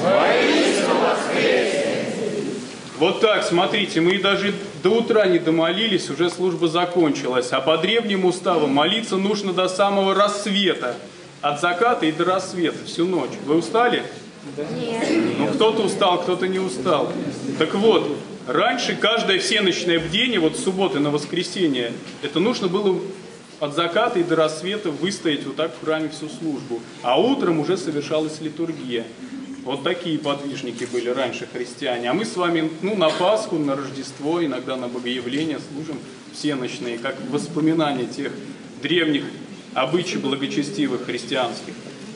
Вот так, смотрите, мы даже до утра не домолились, уже служба закончилась. А по древним уставам молиться нужно до самого рассвета. От заката и до рассвета, всю ночь. Вы устали? Нет. Ну, кто-то устал, кто-то не устал. Так вот, раньше каждое всеночное бдение, вот с субботы на воскресенье, это нужно было от заката и до рассвета выстоять вот так в храме всю службу. А утром уже совершалась литургия. Вот такие подвижники были раньше христиане. А мы с вами ну, на Пасху, на Рождество, иногда на Богоявление служим всеночные, как воспоминания тех древних обычаев благочестивых христианских.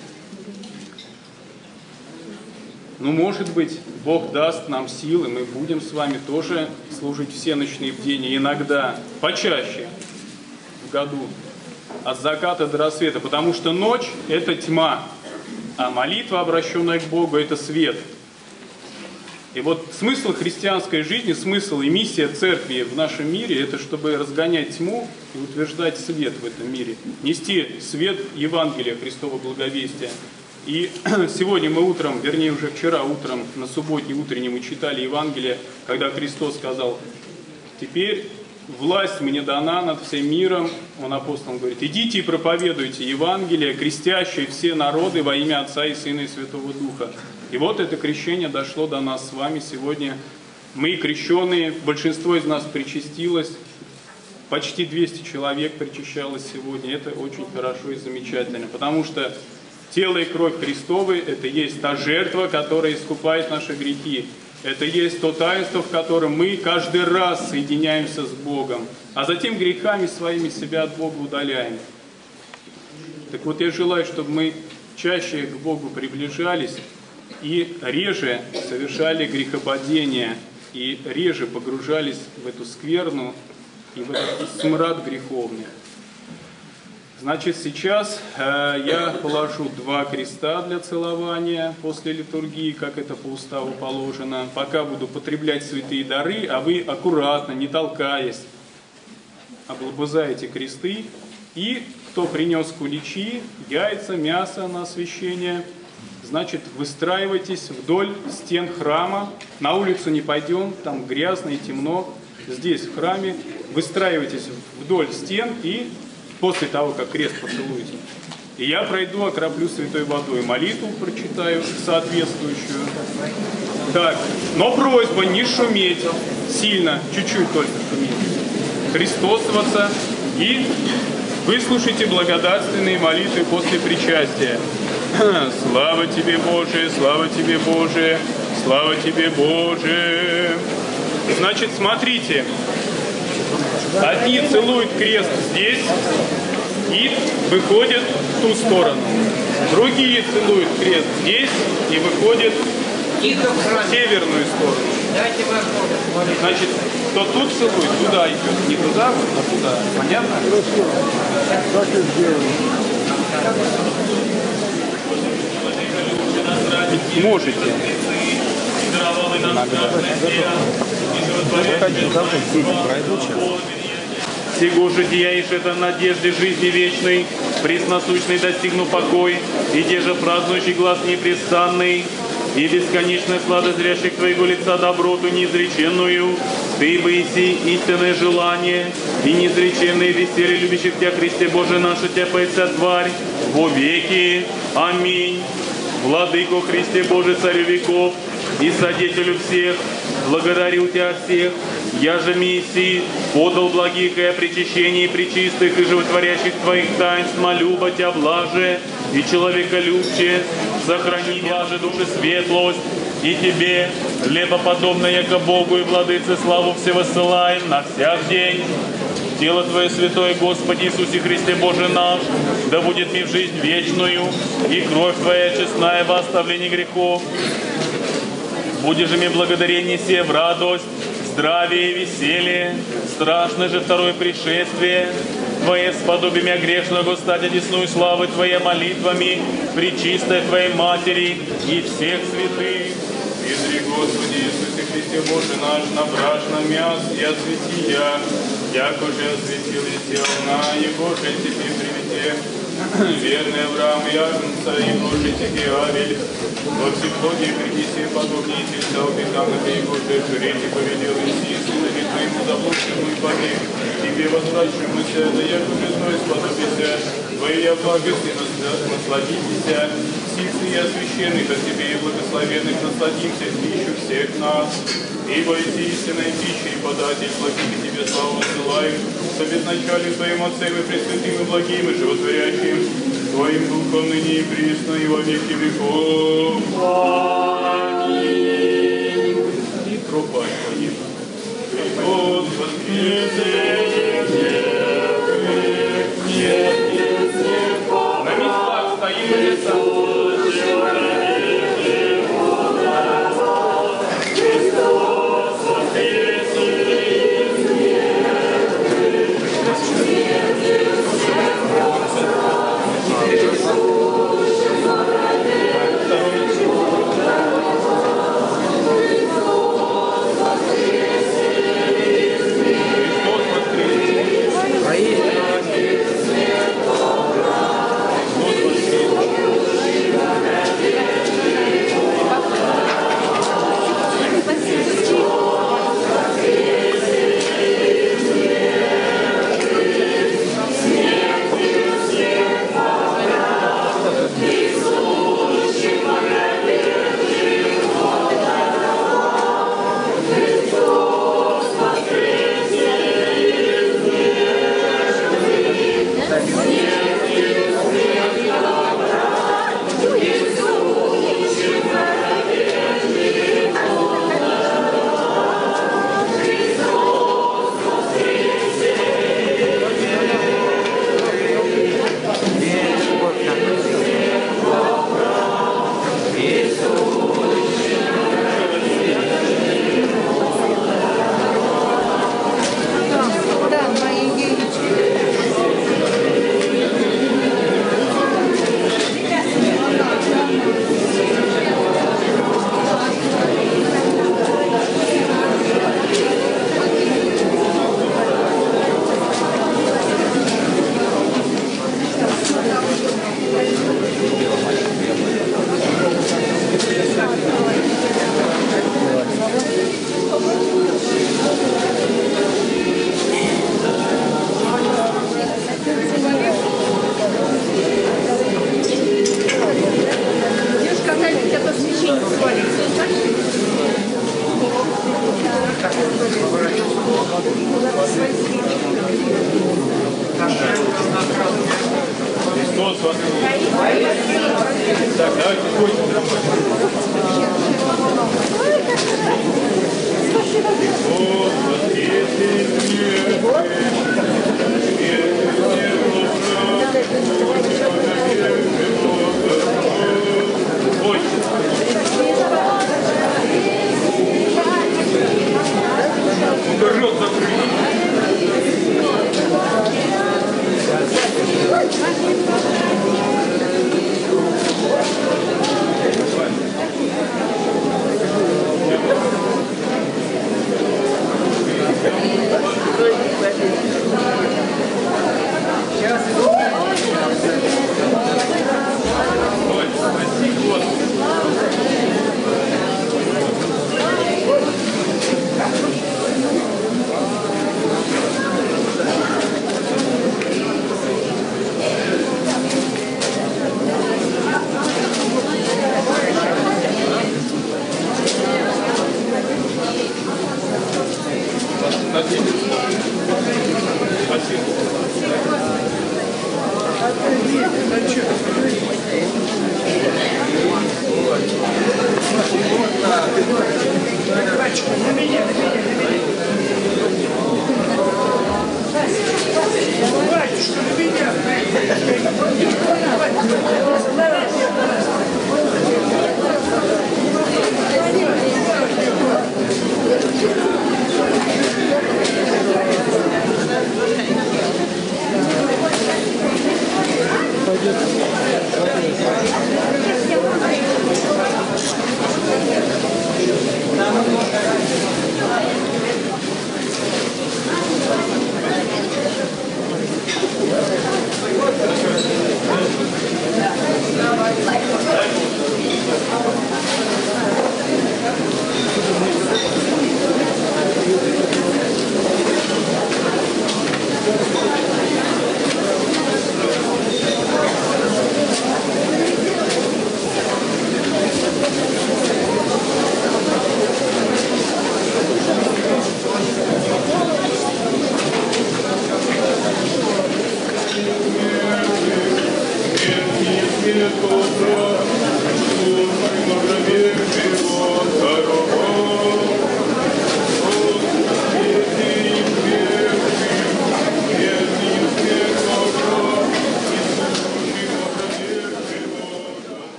Ну, может быть, Бог даст нам силы, мы будем с вами тоже служить всеночные бдения иногда, почаще в году, от заката до рассвета, потому что ночь – это тьма, а молитва, обращенная к Богу, это свет. И вот смысл христианской жизни, смысл и миссия церкви в нашем мире – это чтобы разгонять тьму и утверждать свет в этом мире, нести свет Евангелия Христова благовестия. И сегодня мы утром, вернее уже вчера утром, на субботе утреннем мы читали Евангелие, когда Христос сказал: «Теперь власть мне дана над всем миром». Он апостолам говорит: «Идите и проповедуйте Евангелие, крестящие все народы во имя Отца и Сына и Святого Духа». И вот это крещение дошло до нас с вами сегодня. Мы крещенные, большинство из нас причастилось, почти двести человек причащалось сегодня. Это очень хорошо и замечательно, потому что Тело и кровь Христовы – это есть та жертва, которая искупает наши грехи. Это есть то таинство, в котором мы каждый раз соединяемся с Богом, а затем грехами своими себя от Бога удаляем. Так вот, я желаю, чтобы мы чаще к Богу приближались и реже совершали грехопадение, и реже погружались в эту скверну и в этот смрад греховный. Значит, сейчас э, я положу два креста для целования после литургии, как это по уставу положено. Пока буду потреблять святые дары, а вы аккуратно, не толкаясь, облобызаете кресты. И кто принес куличи, яйца, мясо на освящение, значит, выстраивайтесь вдоль стен храма. На улицу не пойдем, там грязно и темно. Здесь, в храме, выстраивайтесь вдоль стен и после того, как крест поцелуете. И я пройду, окроплю святой водой, молитву прочитаю соответствующую. Так, но просьба не шуметь сильно, чуть-чуть только шуметь. Христосоваться и выслушайте благодарственные молитвы после причастия. Слава Тебе, Боже, слава Тебе, Боже, слава Тебе, Боже. Значит, смотрите. Одни целуют крест здесь и выходят в ту сторону. Другие целуют крест здесь и выходят в северную сторону. Значит, кто тут целует, туда идет. Не туда, а туда. Понятно? Так и сделаем. Можете. Сего же деяешь это надежды жизни вечной, пресносущный достигну покой, и те же празднующий глаз непрестанный, и бесконечная слада зрящих Твоего лица доброту неизреченную, Ты бы иси истинное желание, и неизреченное веселье любящих Тебя, Христе Боже наш, Тебя поется тварь, во веки. Аминь. Владыко Христе Боже, Царю веков, и Содетелю всех, благодарю Тебя всех, я же Мессии, подал благих и о причащении пречистых и животворящих Твоих таинств, молю бы Тебя блаже и человеколюбче, сохрани блаже души светлость, и Тебе, лепоподобно яко Богу и Владыце, славу все высылаем на всяк день. Тело Твое святое, Господи Иисусе Христе Боже наш, да будет ми в жизнь вечную, и кровь Твоя честная во оставлении грехов. Будешь же ми благодарение се в радость, здравие и веселье, страшное же второе пришествие Твое, сподоби мя грешного стать одесную славы Твоей молитвами, пречистой Твоей Матери и всех святых. Изри, Господи Иисусе Христе Боже наш, на брашном мяс и освети я, яко же осветил и сел на Его же тебе привете. Верный Авраам и Агнца, Его же тебе Авель, во всеплодие принеси подобнее тельца убеганых, Его же жрете повелел идти, сынами Твоему заблудшему и побег, Тебе возвращемуся, да яко весной сподобися, Твоя благости насладитеся, сильцы и освященных от Тебе и благословенных насладимся в пищу всех нас. Ибо эти истинной пищей податель, благим Тебе славу ссылаю, с обезначалью Твоим Отцем и пресвятым и благим и животворящим, Твоим Духом ныне и присно и во веки веков. Аминь. И тропать поем. Христос воскресе! На местах стоим и леса. Давайте, ходите.